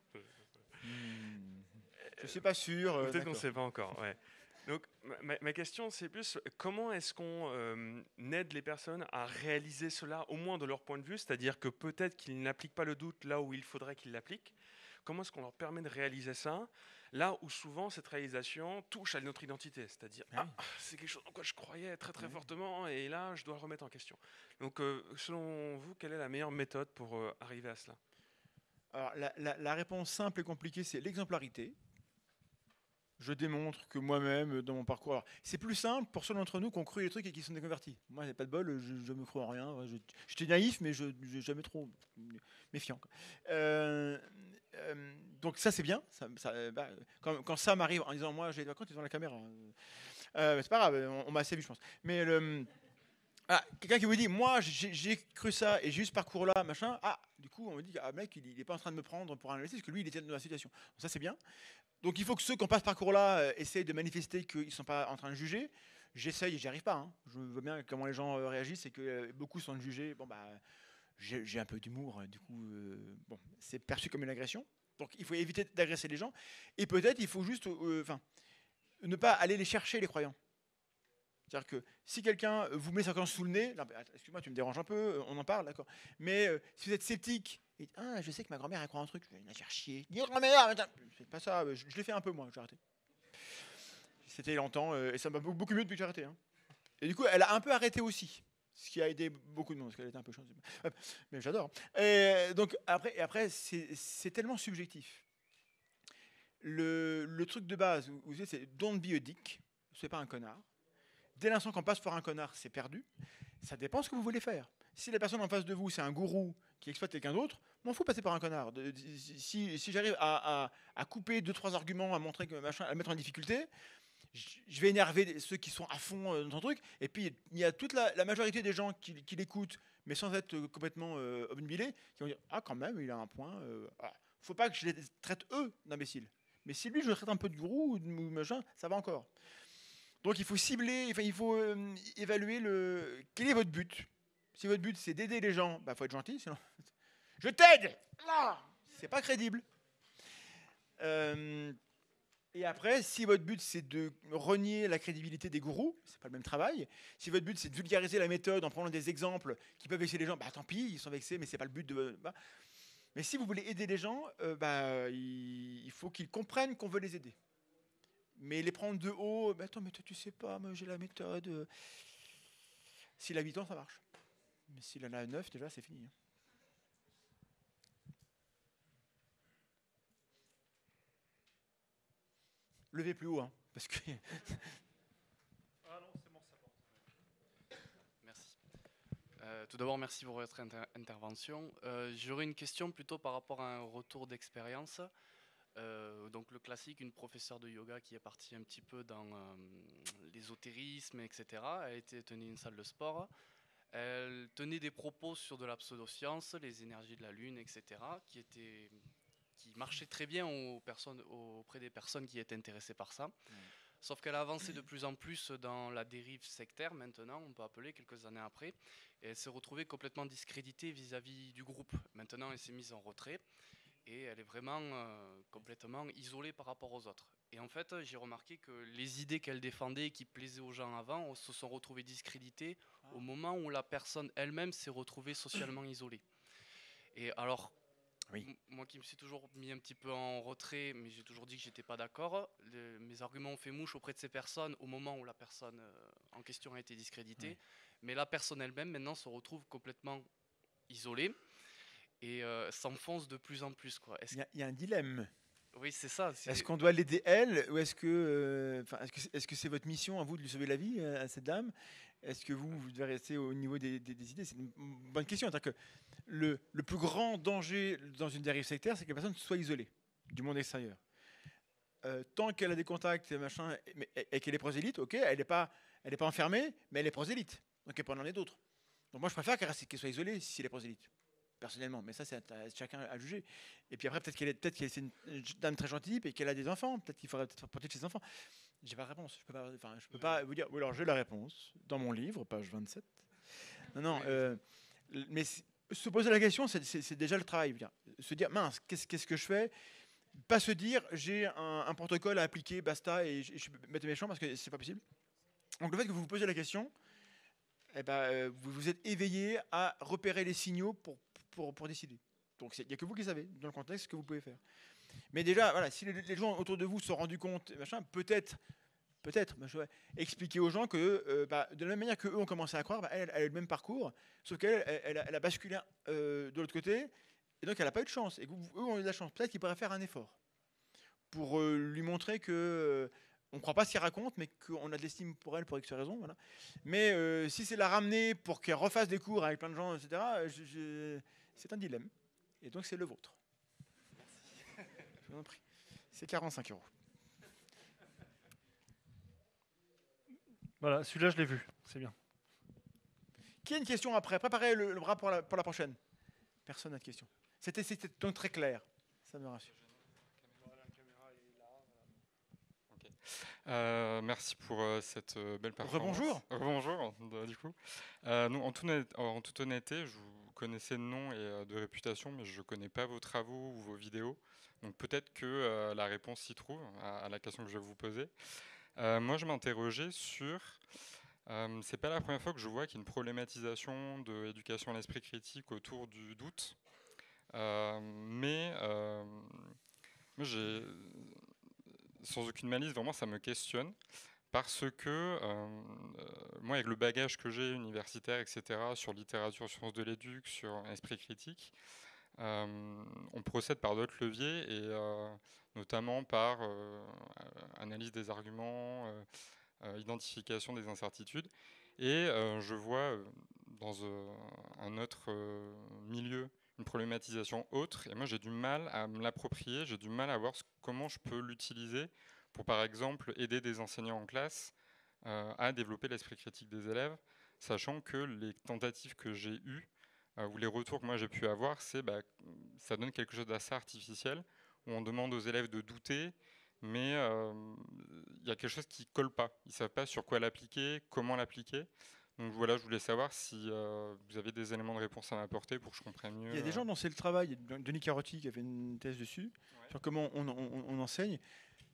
Je suis pas sûr. Peut-être qu'on ne sait pas encore. Ouais. Donc, ma question, c'est plus comment est-ce qu'on aide les personnes à réaliser cela, au moins de leur point de vue, c'est-à-dire que peut-être qu'ils n'appliquent pas le doute là où il faudrait qu'ils l'appliquent. Comment est-ce qu'on leur permet de réaliser ça, là où souvent cette réalisation touche à notre identité, c'est-à-dire c'est quelque chose en quoi je croyais très très fortement et là je dois le remettre en question. Donc selon vous, quelle est la meilleure méthode pour arriver à cela? Alors la réponse simple et compliquée, c'est l'exemplarité. Je démontre que moi-même, dans mon parcours... C'est plus simple pour ceux d'entre nous qui ont cru les trucs et qui sont déconvertis. Moi, j'ai pas de bol, je me crois en rien. J'étais naïf, mais je n'ai jamais trop méfiant. Donc ça, c'est bien. Quand ça m'arrive en disant, moi, j'ai des vacances, ils ont la caméra. C'est pas grave, on m'a assez vu, je pense. Mais quelqu'un qui vous dit, moi, j'ai cru ça et j'ai eu ce parcours-là, machin. Du coup, on me dit, mec, il n'est pas en train de me prendre pour un analyste, parce que lui, il était dans la situation. Donc ça, c'est bien. Donc il faut que ceux qui ont pas ce parcours-là essayent de manifester qu'ils ne sont pas en train de juger. J'essaye et j'y arrive pas. Hein. Je vois bien comment les gens réagissent et que beaucoup sont jugés. Bon, j'ai un peu d'humour, du coup, c'est perçu comme une agression. Donc il faut éviter d'agresser les gens. Et peut-être il faut juste ne pas aller les chercher, les croyants. C'est-à-dire que si quelqu'un vous met ça sous le nez, excuse-moi, tu me déranges un peu, on en parle, d'accord. Mais si vous êtes sceptique, et, je sais que ma grand-mère elle croit un truc, je vais la faire chier. Dis grand-mère, c'est pas ça, je l'ai fait un peu moi, j'ai arrêté. C'était longtemps et ça m'a beaucoup mieux depuis que j'ai arrêté. Hein. Et du coup, elle a un peu arrêté aussi, ce qui a aidé beaucoup de monde, parce qu'elle était un peu chiante. Mais j'adore. Et donc après c'est tellement subjectif. Le truc de base, vous savez, c'est don't be a dick, c'est pas un connard. Dès l'instant qu'on passe pour un connard, c'est perdu. Ça dépend de ce que vous voulez faire. Si la personne en face de vous, c'est un gourou qui exploite quelqu'un d'autre, m'en fous passer par un connard. Si j'arrive à couper 2-3 arguments, à montrer que machin, à mettre en difficulté, je vais énerver ceux qui sont à fond dans ton truc. Et puis, il y a toute la majorité des gens qui l'écoutent, mais sans être complètement obnubilés, qui vont dire « Ah, quand même, il a un point. Faut pas que je les traite, eux, d'imbéciles. Mais si lui, je le traite un peu de gourou ou machin, ça va encore. » Donc il faut cibler, il faut évaluer quel est votre but. Si votre but c'est d'aider les gens, faut être gentil, sinon je t'aide. C'est pas crédible. Et après, si votre but c'est de renier la crédibilité des gourous, c'est pas le même travail. Si votre but c'est de vulgariser la méthode en prenant des exemples qui peuvent vexer les gens, bah tant pis, ils sont vexés, mais c'est pas le but de. Bah. Mais si vous voulez aider les gens, il faut qu'ils comprennent qu'on veut les aider. Mais les prendre de haut, bah, attends, mais toi tu sais pas, moi j'ai la méthode. S'il a 8 ans, ça marche. Mais s'il en a 9, déjà, c'est fini. Levez plus haut, hein, parce que. Ah non, c'est bon, ça porte. Merci. Tout d'abord, merci pour votre intervention. J'aurais une question plutôt par rapport à un retour d'expérience. Donc le classique, une professeure de yoga qui est partie un petit peu dans l'ésotérisme, etc. Elle était tenue une salle de sport. Elle tenait des propos sur de la pseudoscience, les énergies de la lune, etc. qui marchaient très bien auprès des personnes qui étaient intéressées par ça. Sauf qu'elle a avancé de plus en plus dans la dérive sectaire maintenant, on peut appeler, quelques années après. Et elle s'est retrouvée complètement discréditée vis-à-vis du groupe. Maintenant, elle s'est mise en retrait. Et elle est vraiment complètement isolée par rapport aux autres. Et en fait, j'ai remarqué que les idées qu'elle défendait et qui plaisaient aux gens avant se sont retrouvées discréditées au moment où la personne elle-même s'est retrouvée socialement isolée. Et alors, moi qui me suis toujours mis un petit peu en retrait, mais j'ai toujours dit que j'étais pas d'accord, mes arguments ont fait mouche auprès de ces personnes au moment où la personne en question a été discréditée. Mais la personne elle-même maintenant se retrouve complètement isolée et s'enfonce de plus en plus. Il y a un dilemme. Oui, c'est ça. Est-ce qu'on doit l'aider elle, ou est-ce que c'est votre mission à vous de lui sauver la vie à cette dame? Est-ce que vous devez rester au niveau des idées? C'est une bonne question. Que le plus grand danger dans une dérive sectaire, c'est que la personne soit isolée du monde extérieur. Tant qu'elle a des contacts machin, et qu'elle est prosélyte, ok, elle n'est pas enfermée, mais elle est prosélyte. Donc elle peut en emmener d'autres. Donc moi je préfère qu'elle soit isolée si elle est prosélyte. Personnellement, mais ça c'est à chacun à juger. Et puis après peut-être qu'elle est une dame très gentille et qu'elle a des enfants, peut-être qu'il faudrait protéger ses enfants. J'ai pas de réponse, je peux pas vous dire. Ou alors j'ai la réponse dans mon livre, page 27. Non, mais se poser la question, c'est déjà le travail. Se dire mince, qu'est-ce que je fais? Pas se dire j'ai un protocole à appliquer, basta, et je suis bête et méchant parce que c'est pas possible. Donc le fait que vous vous posez la question, vous êtes éveillé à repérer les signaux pour décider. Donc il n'y a que vous qui savez, dans le contexte, ce que vous pouvez faire. Mais déjà, voilà, si les gens autour de vous se sont rendus compte, peut-être, expliquer aux gens que de la même manière qu'eux ont commencé à croire, elle a eu le même parcours, sauf qu'elle elle a basculé de l'autre côté, et donc elle n'a pas eu de chance. Et eux ont eu de la chance. Peut-être qu'ils pourraient faire un effort pour lui montrer que on ne croit pas ce qu'il raconte, mais qu'on a de l'estime pour elle pour X raison. Voilà. Mais si c'est la ramener pour qu'elle refasse des cours avec plein de gens, etc., c'est un dilemme. Et donc c'est le vôtre. Merci. Je vous en prie. C'est 45 €. Voilà, celui-là je l'ai vu, c'est bien. Qui a une question après? Préparez le bras pour la prochaine. Personne n'a de question. C'était donc très clair. Ça me rassure. Merci pour cette belle performance. Rebonjour. Rebonjour, du coup. En toute honnêteté, je vous connaissais de nom et de réputation, mais je ne connais pas vos travaux ou vos vidéos. Donc peut-être que la réponse s'y trouve à la question que je vais vous poser. Moi, je m'interrogeais sur... c'est pas la première fois que je vois qu'il y a une problématisation de l'éducation à l'esprit critique autour du doute. Mais moi, sans aucune malice, vraiment, ça me questionne. Parce que moi, avec le bagage que j'ai universitaire, etc., sur littérature, sciences de l'éduc, sur esprit critique, on procède par d'autres leviers, et notamment par analyse des arguments, identification des incertitudes. Et je vois dans un autre milieu une problématisation autre, et moi j'ai du mal à me l'approprier, j'ai du mal à voir comment je peux l'utiliser pour, par exemple, aider des enseignants en classe à développer l'esprit critique des élèves, sachant que les tentatives que j'ai eues, ou les retours que moi j'ai pu avoir, ça donne quelque chose d'assez artificiel, où on demande aux élèves de douter, mais il y a quelque chose qui ne colle pas. Ils ne savent pas sur quoi l'appliquer, comment l'appliquer. Donc voilà, je voulais savoir si vous avez des éléments de réponse à m'apporter pour que je comprenne mieux. Il y a des gens dont c'est le travail. Denis Carotti qui a fait une thèse dessus, sur comment on enseigne.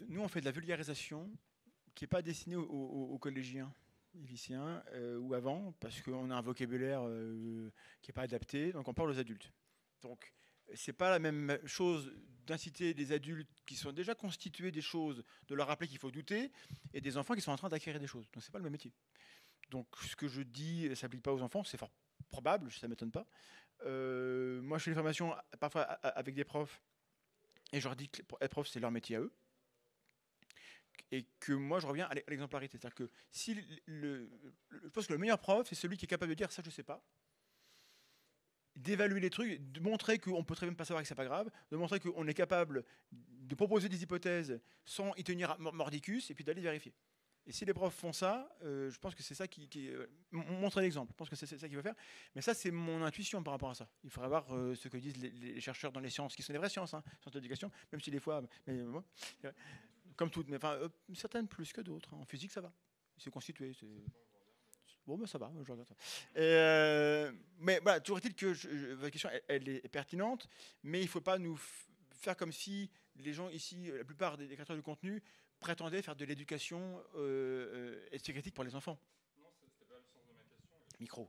nous, on fait de la vulgarisation qui n'est pas destinée aux collégiens et lycéens ou avant, parce qu'on a un vocabulaire qui n'est pas adapté, donc on parle aux adultes. Donc, c'est pas la même chose d'inciter des adultes qui sont déjà constitués des choses, de leur rappeler qu'il faut douter, et des enfants qui sont en train d'acquérir des choses. Donc, c'est pas le même métier. Donc, ce que je dis ne s'applique pas aux enfants, c'est fort probable, ça ne m'étonne pas. Moi, je fais des formations parfois avec des profs, et je leur dis que être prof, c'est leur métier à eux. Et que moi, je reviens à l'exemplarité. C'est-à-dire que si je pense que le meilleur prof, c'est celui qui est capable de dire ça, je ne sais pas, d'évaluer les trucs, de montrer qu'on peut très bien ne pas savoir que c'est pas grave, de montrer qu'on est capable de proposer des hypothèses sans y tenir mordicus, et puis d'aller vérifier. Et si les profs font ça, je pense que c'est ça qui montrer l'exemple. Je pense que c'est ça qu'il faut faire. Mais ça, c'est mon intuition par rapport à ça. Il faudrait voir ce que disent les chercheurs dans les sciences, qui sont des vraies sciences, hein, sciences de l'éducation, même si des fois, comme toutes, mais enfin, certaines plus que d'autres. Hein. En physique, ça va. C'est constitué. Bon, ben ça va, je regarde ça. Mais voilà, toujours est-il que votre question, elle est pertinente, mais il ne faut pas nous faire comme si les gens ici, la plupart des créateurs de contenu, prétendaient faire de l'éducation esthétique pour les enfants. Non, c'était pas le sens de ma question. Micro.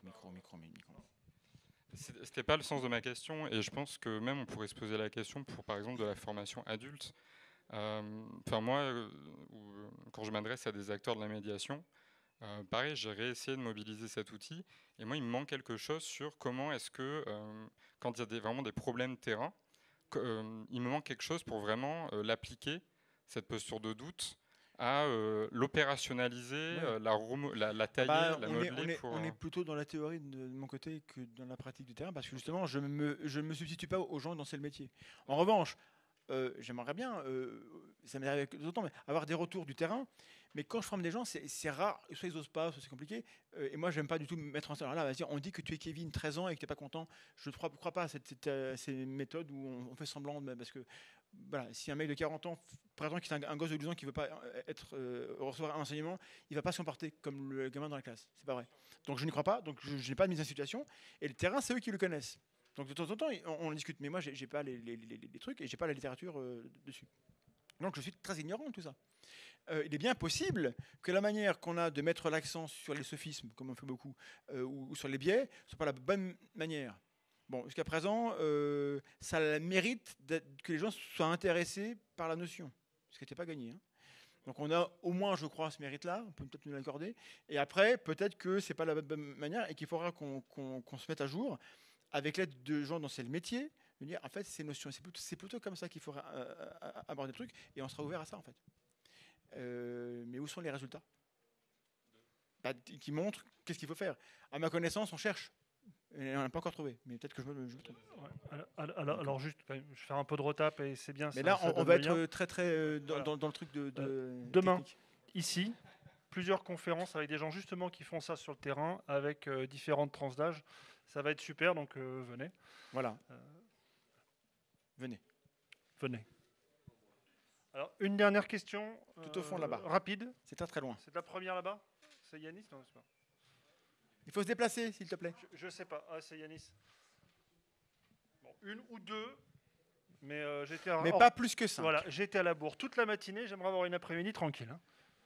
C'était pas le sens de ma question, et je pense que même on pourrait se poser la question pour, par exemple, de la formation adulte. Enfin, moi, quand je m'adresse à des acteurs de la médiation, pareil, j'ai réessayé de mobiliser cet outil, et moi, il me manque quelque chose sur comment est-ce que, quand il y a vraiment des problèmes de terrain, il me manque quelque chose pour vraiment l'appliquer, cette posture de doute, à l'opérationnaliser, la tailler, la modeler. On est plutôt dans la théorie de mon côté que dans la pratique du terrain, parce que justement, je ne me substitue pas aux gens dont c'est le métier. En revanche, j'aimerais bien, ça m'est arrivé d'autant, mais avoir des retours du terrain. Mais quand je forme des gens, c'est rare, soit ils n'osent pas, soit c'est compliqué. Et moi, je n'aime pas du tout me mettre en scène. Alors là, vas-y, on dit que tu es Kevin, 13 ans, et que tu n'es pas content. Je ne crois pas à ces méthodes où on fait semblant. Parce que voilà, si un mec de 40 ans prétend qu'il est un gosse de 12 ans qui ne veut pas recevoir un enseignement, il ne va pas se comporter comme le gamin dans la classe. C'est pas vrai. Donc je n'y crois pas, donc je n'ai pas de mise en situation. Et le terrain, c'est eux qui le connaissent. Donc de temps en temps, on en discute. Mais moi, je n'ai pas les trucs et je n'ai pas la littérature dessus. Donc je suis très ignorant de tout ça. Il est bien possible que la manière qu'on a de mettre l'accent sur les sophismes, comme on fait beaucoup, ou sur les biais, ne soit pas la bonne manière. Bon, jusqu'à présent, ça a le mérite que les gens soient intéressés par la notion, ce qui n'était pas gagné. Hein. Donc on a au moins, je crois, ce mérite-là, on peut peut-être nous l'accorder. Et après, peut-être que ce n'est pas la bonne manière et qu'il faudra qu'on se mette à jour avec l'aide de gens dont c'est le métier, de dire, en fait, ces notions, c'est plutôt comme ça qu'il faudra aborder le truc, et on sera ouvert à ça, en fait. Mais où sont les résultats qui montrent qu'est-ce qu'il faut faire. À ma connaissance, on cherche. Et on n'a pas encore trouvé. Mais peut-être que je me trompe. Ouais, alors juste, je vais faire un peu de retape et c'est bien. Mais là, on va être très dans le truc de demain, technique. Ici, plusieurs conférences avec des gens justement qui font ça sur le terrain, avec différentes tranches d'âge. Ça va être super, donc venez. Voilà. Venez. Alors, une dernière question. Tout au fond, là-bas. Rapide. C'est très loin. C'est la première là-bas. C'est Yanis? Non, c'est pas. Il faut se déplacer, s'il te plaît. Je sais pas. Ah, c'est Yanis. Bon, une ou deux. Mais j'étais à... Mais pas plus que ça. Voilà, j'étais à la bourre toute la matinée. J'aimerais avoir une après-midi tranquille. Hein.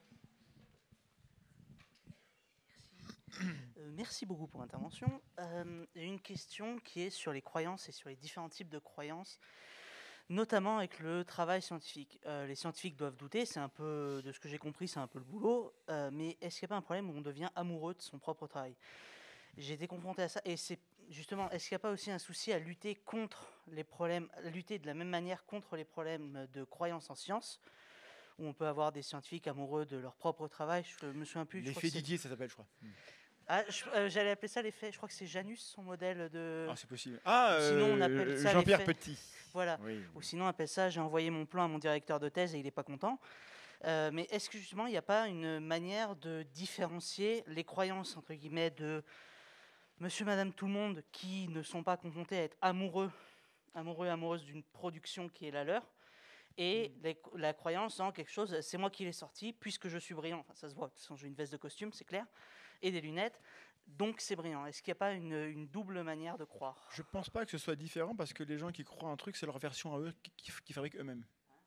Merci beaucoup pour l'intervention. J'ai une question qui est sur les croyances et sur les différents types de croyances, notamment avec le travail scientifique. Les scientifiques doivent douter, c'est un peu, de ce que j'ai compris, c'est un peu le boulot, mais est-ce qu'il n'y a pas un problème où on devient amoureux de son propre travail? J'ai été confronté à ça, et c'est justement, est-ce qu'il n'y a pas aussi un souci à lutter contre les problèmes, à lutter de la même manière contre les problèmes de croyances en sciences, où on peut avoir des scientifiques amoureux de leur propre travail? Je me souviens plus. L'effet Didier, ça s'appelle, je crois. Ah, j'allais appeler ça l'effet. Je crois que c'est Janus, son modèle de. Ah, c'est possible. Ah, sinon on appelle ça Jean-Pierre Petit. Voilà. Oui. Ou sinon on appelle ça. J'ai envoyé mon plan à mon directeur de thèse et il n'est pas content. Mais est-ce que justement il n'y a pas une manière de différencier les croyances entre guillemets de Monsieur, Madame, tout le monde qui ne sont pas confrontés à être amoureuses d'une production qui est la leur, et la croyance en quelque chose, c'est moi qui l'ai sorti puisque je suis brillant. Enfin, ça se voit. De toute façon, j'ai une veste de costume, c'est clair. Et des lunettes, donc c'est brillant. Est-ce qu'il n'y a pas une double manière de croire? Je ne pense pas que ce soit différent parce que les gens qui croient un truc, c'est leur version à eux qui fabriquent eux-mêmes.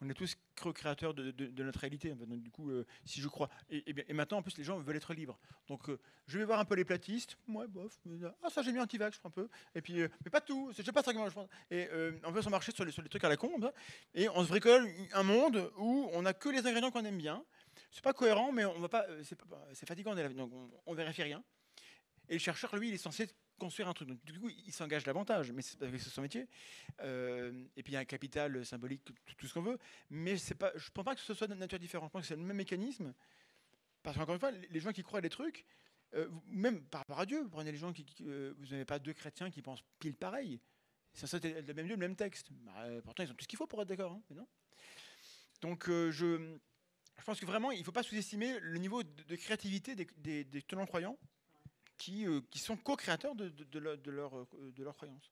On est tous co-créateurs de notre réalité. En fait. Donc, du coup, si je crois. Et maintenant, en plus, les gens veulent être libres. Donc, je vais voir un peu les platistes. Moi, bof. Ah, ça, j'ai mis anti-vax, je crois un peu. Et puis, mais pas tout. Je sais pas ça que je pense. Et on peut s'en marcher sur les trucs à la con, comme ça. Et on se bricole un monde où on n'a que les ingrédients qu'on aime bien. C'est pas cohérent, mais on va pas. C'est fatigant. Donc, on vérifie rien. Et le chercheur, lui, il est censé construire un truc. Donc, du coup, il s'engage davantage, mais c'est parce que c'est son métier. Et puis, il y a un capital symbolique, tout ce qu'on veut. Mais je ne pense pas que ce soit de nature différente. Je pense que c'est le même mécanisme. Parce qu'encore une fois, les gens qui croient à des trucs, même par rapport à Dieu, vous prenez les gens vous n'avez pas deux chrétiens qui pensent pile pareil. C'est le même Dieu, le même texte. Pourtant, ils ont tout ce qu'il faut pour être d'accord. Hein, mais non. Donc, je pense que vraiment, il ne faut pas sous-estimer le niveau de créativité des tenants croyants qui sont co-créateurs de leur croyance.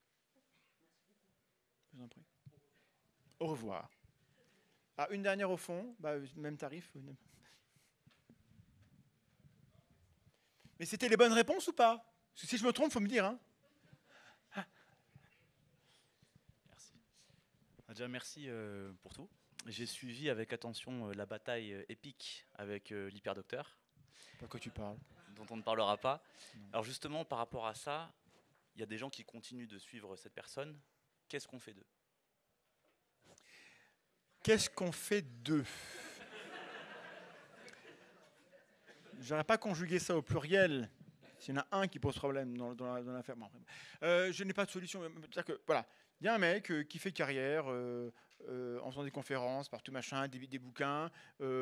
Je vous en prie. Au revoir. Ah, une dernière au fond, même tarif. Mais c'était les bonnes réponses ou pas? Parce que si je me trompe, il faut me dire. Hein. Merci. Déjà, merci pour tout. J'ai suivi avec attention la bataille épique avec l'hyperdocteur. De quoi tu parles? Dont on ne parlera pas. Non. Alors justement, par rapport à ça, il y a des gens qui continuent de suivre cette personne. Qu'est-ce qu'on fait d'eux? Qu'est-ce qu'on fait d'eux? J'aurais pas conjugué ça au pluriel. S'il y en a un qui pose problème dans l'affaire. Bon, je n'ai pas de solution. C'est-à-dire que, voilà, il y a un mec qui fait carrière en faisant des conférences, partout machin, des bouquins.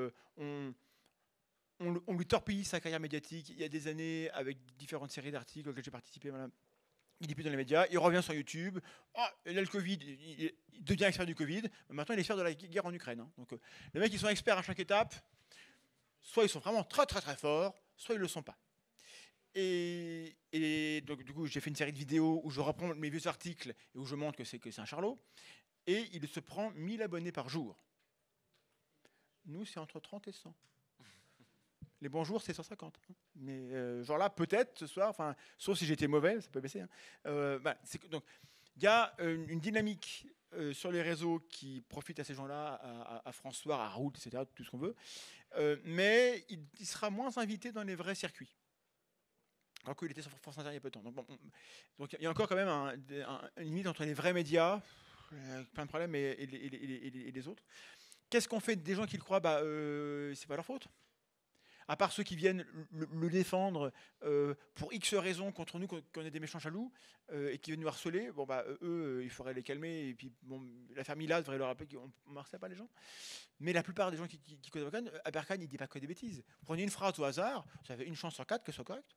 On lui torpille sa carrière médiatique il y a des années avec différentes séries d'articles auxquels j'ai participé. Voilà. Il est plus dans les médias, il revient sur YouTube. Ah, il a le Covid, il devient expert du Covid. Mais maintenant, il est expert de la guerre en Ukraine. Hein. Donc, les mecs, ils sont experts à chaque étape. Soit ils sont vraiment très très très forts, soit ils ne le sont pas. Et donc, du coup, j'ai fait une série de vidéos où je reprends mes vieux articles et où je montre que c'est un charlot. Et il se prend 1000 abonnés par jour. Nous, c'est entre 30 et 100. Les bons jours, c'est 150. Hein. Mais genre là, peut-être ce soir, sauf si j'étais mauvais, ça peut baisser. Hein. Donc, il y a une dynamique sur les réseaux qui profite à ces gens-là, à François, à Raoult, etc., tout ce qu'on veut. Mais il sera moins invité dans les vrais circuits. Alors qu'il était sur France Inter il y a peu de temps. Donc il y a encore quand même une limite entre les vrais médias, plein de problèmes, et les autres. Qu'est-ce qu'on fait des gens qui le croient? C'est pas leur faute. À part ceux qui viennent le défendre pour X raisons contre nous, qu'on est des méchants jaloux, et qui viennent nous harceler, eux, il faudrait les calmer. Et puis, l'affaire Mila devrait leur rappeler qu'on ne harcèle pas les gens. Mais la plupart des gens qui connaissent Aberkan, il ne dit pas que des bêtises. Prenez une phrase au hasard, vous avez une chance sur 4 qu'elle soit correcte.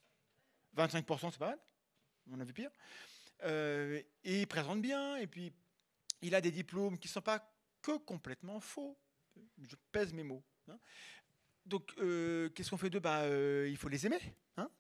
25%, c'est pas mal. On a vu pire. Et il présente bien, et puis il a des diplômes qui ne sont pas que complètement faux. Je pèse mes mots. Hein. Donc, qu'est-ce qu'on fait d'eux? Il faut les aimer. Hein.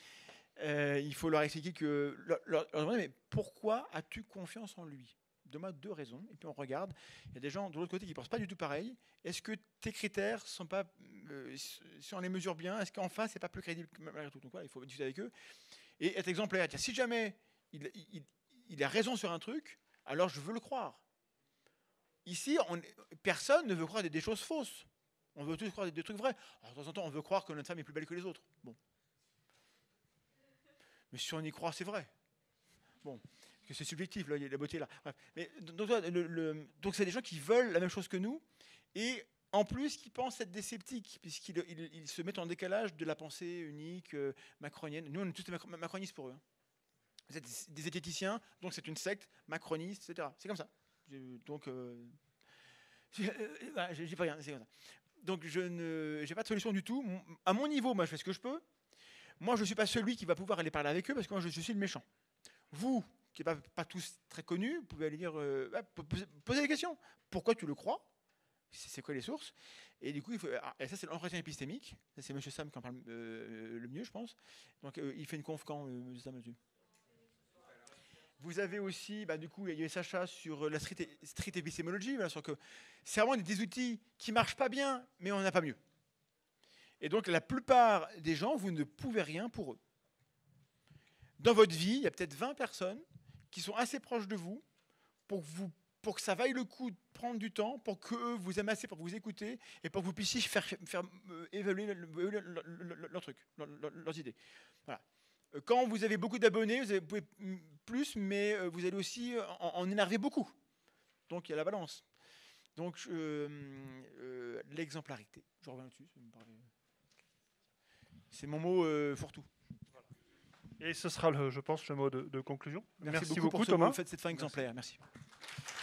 Il faut leur expliquer que... leur demander, mais pourquoi as-tu confiance en lui? Donne-moi 2 raisons. Et puis on regarde. Il y a des gens de l'autre côté qui ne pensent pas du tout pareil. Est-ce que tes critères sont pas... si on les mesure bien, est-ce qu'en face, c'est pas plus crédible malgré tout? Donc, il faut discuter avec eux. Et être exemplaire. Si jamais il a raison sur un truc, alors je veux le croire. Ici, personne ne veut croire des choses fausses. On veut tous croire des trucs vrais. Alors, de temps en temps, on veut croire que notre femme est plus belle que les autres. Bon. Mais si on y croit, c'est vrai. Bon. Que c'est subjectif, là, il y a la beauté là. Bref. Mais, donc, c'est des gens qui veulent la même chose que nous. Et en plus, qui pensent être des sceptiques, puisqu'ils se mettent en décalage de la pensée unique, macronienne. Nous, on est tous macronistes pour eux. Hein. Vous êtes des zététiciens, donc c'est une secte, macroniste, etc. C'est comme ça. Donc, je dis pas rien, c'est comme ça. Donc, je n'ai pas de solution du tout. À mon niveau, moi, je fais ce que je peux. Moi, je ne suis pas celui qui va pouvoir aller parler avec eux parce que moi, je suis le méchant. Vous, qui n'êtes pas tous très connus, vous pouvez aller dire, poser des questions. Pourquoi tu le crois? C'est quoi les sources? Et du coup, et ça, c'est l'entretien épistémique. Ça, c'est M. Sam qui en parle le mieux, je pense. Donc, il fait une conf quand, M. Sam, là-dessus. Vous avez aussi, du coup, il y a eu Sacha sur la street épistémologie, sur que c'est vraiment des outils qui ne marchent pas bien, mais on n'a pas mieux. Et donc, la plupart des gens, vous ne pouvez rien pour eux. Dans votre vie, il y a peut-être 20 personnes qui sont assez proches de vous pour que vous pour que ça vaille le coup de prendre du temps, pour que vous aiment assez, pour vous écouter, et pour que vous puissiez faire évaluer leur truc, leurs idées. Voilà. Quand vous avez beaucoup d'abonnés, vous pouvez plus, mais vous allez aussi en énerver beaucoup. Donc il y a la balance. Donc l'exemplarité, je reviens là-dessus. C'est mon mot fourre-tout. Et ce sera, je pense, le mot de conclusion. Merci beaucoup, Thomas. pour cette fin exemplaire. Merci.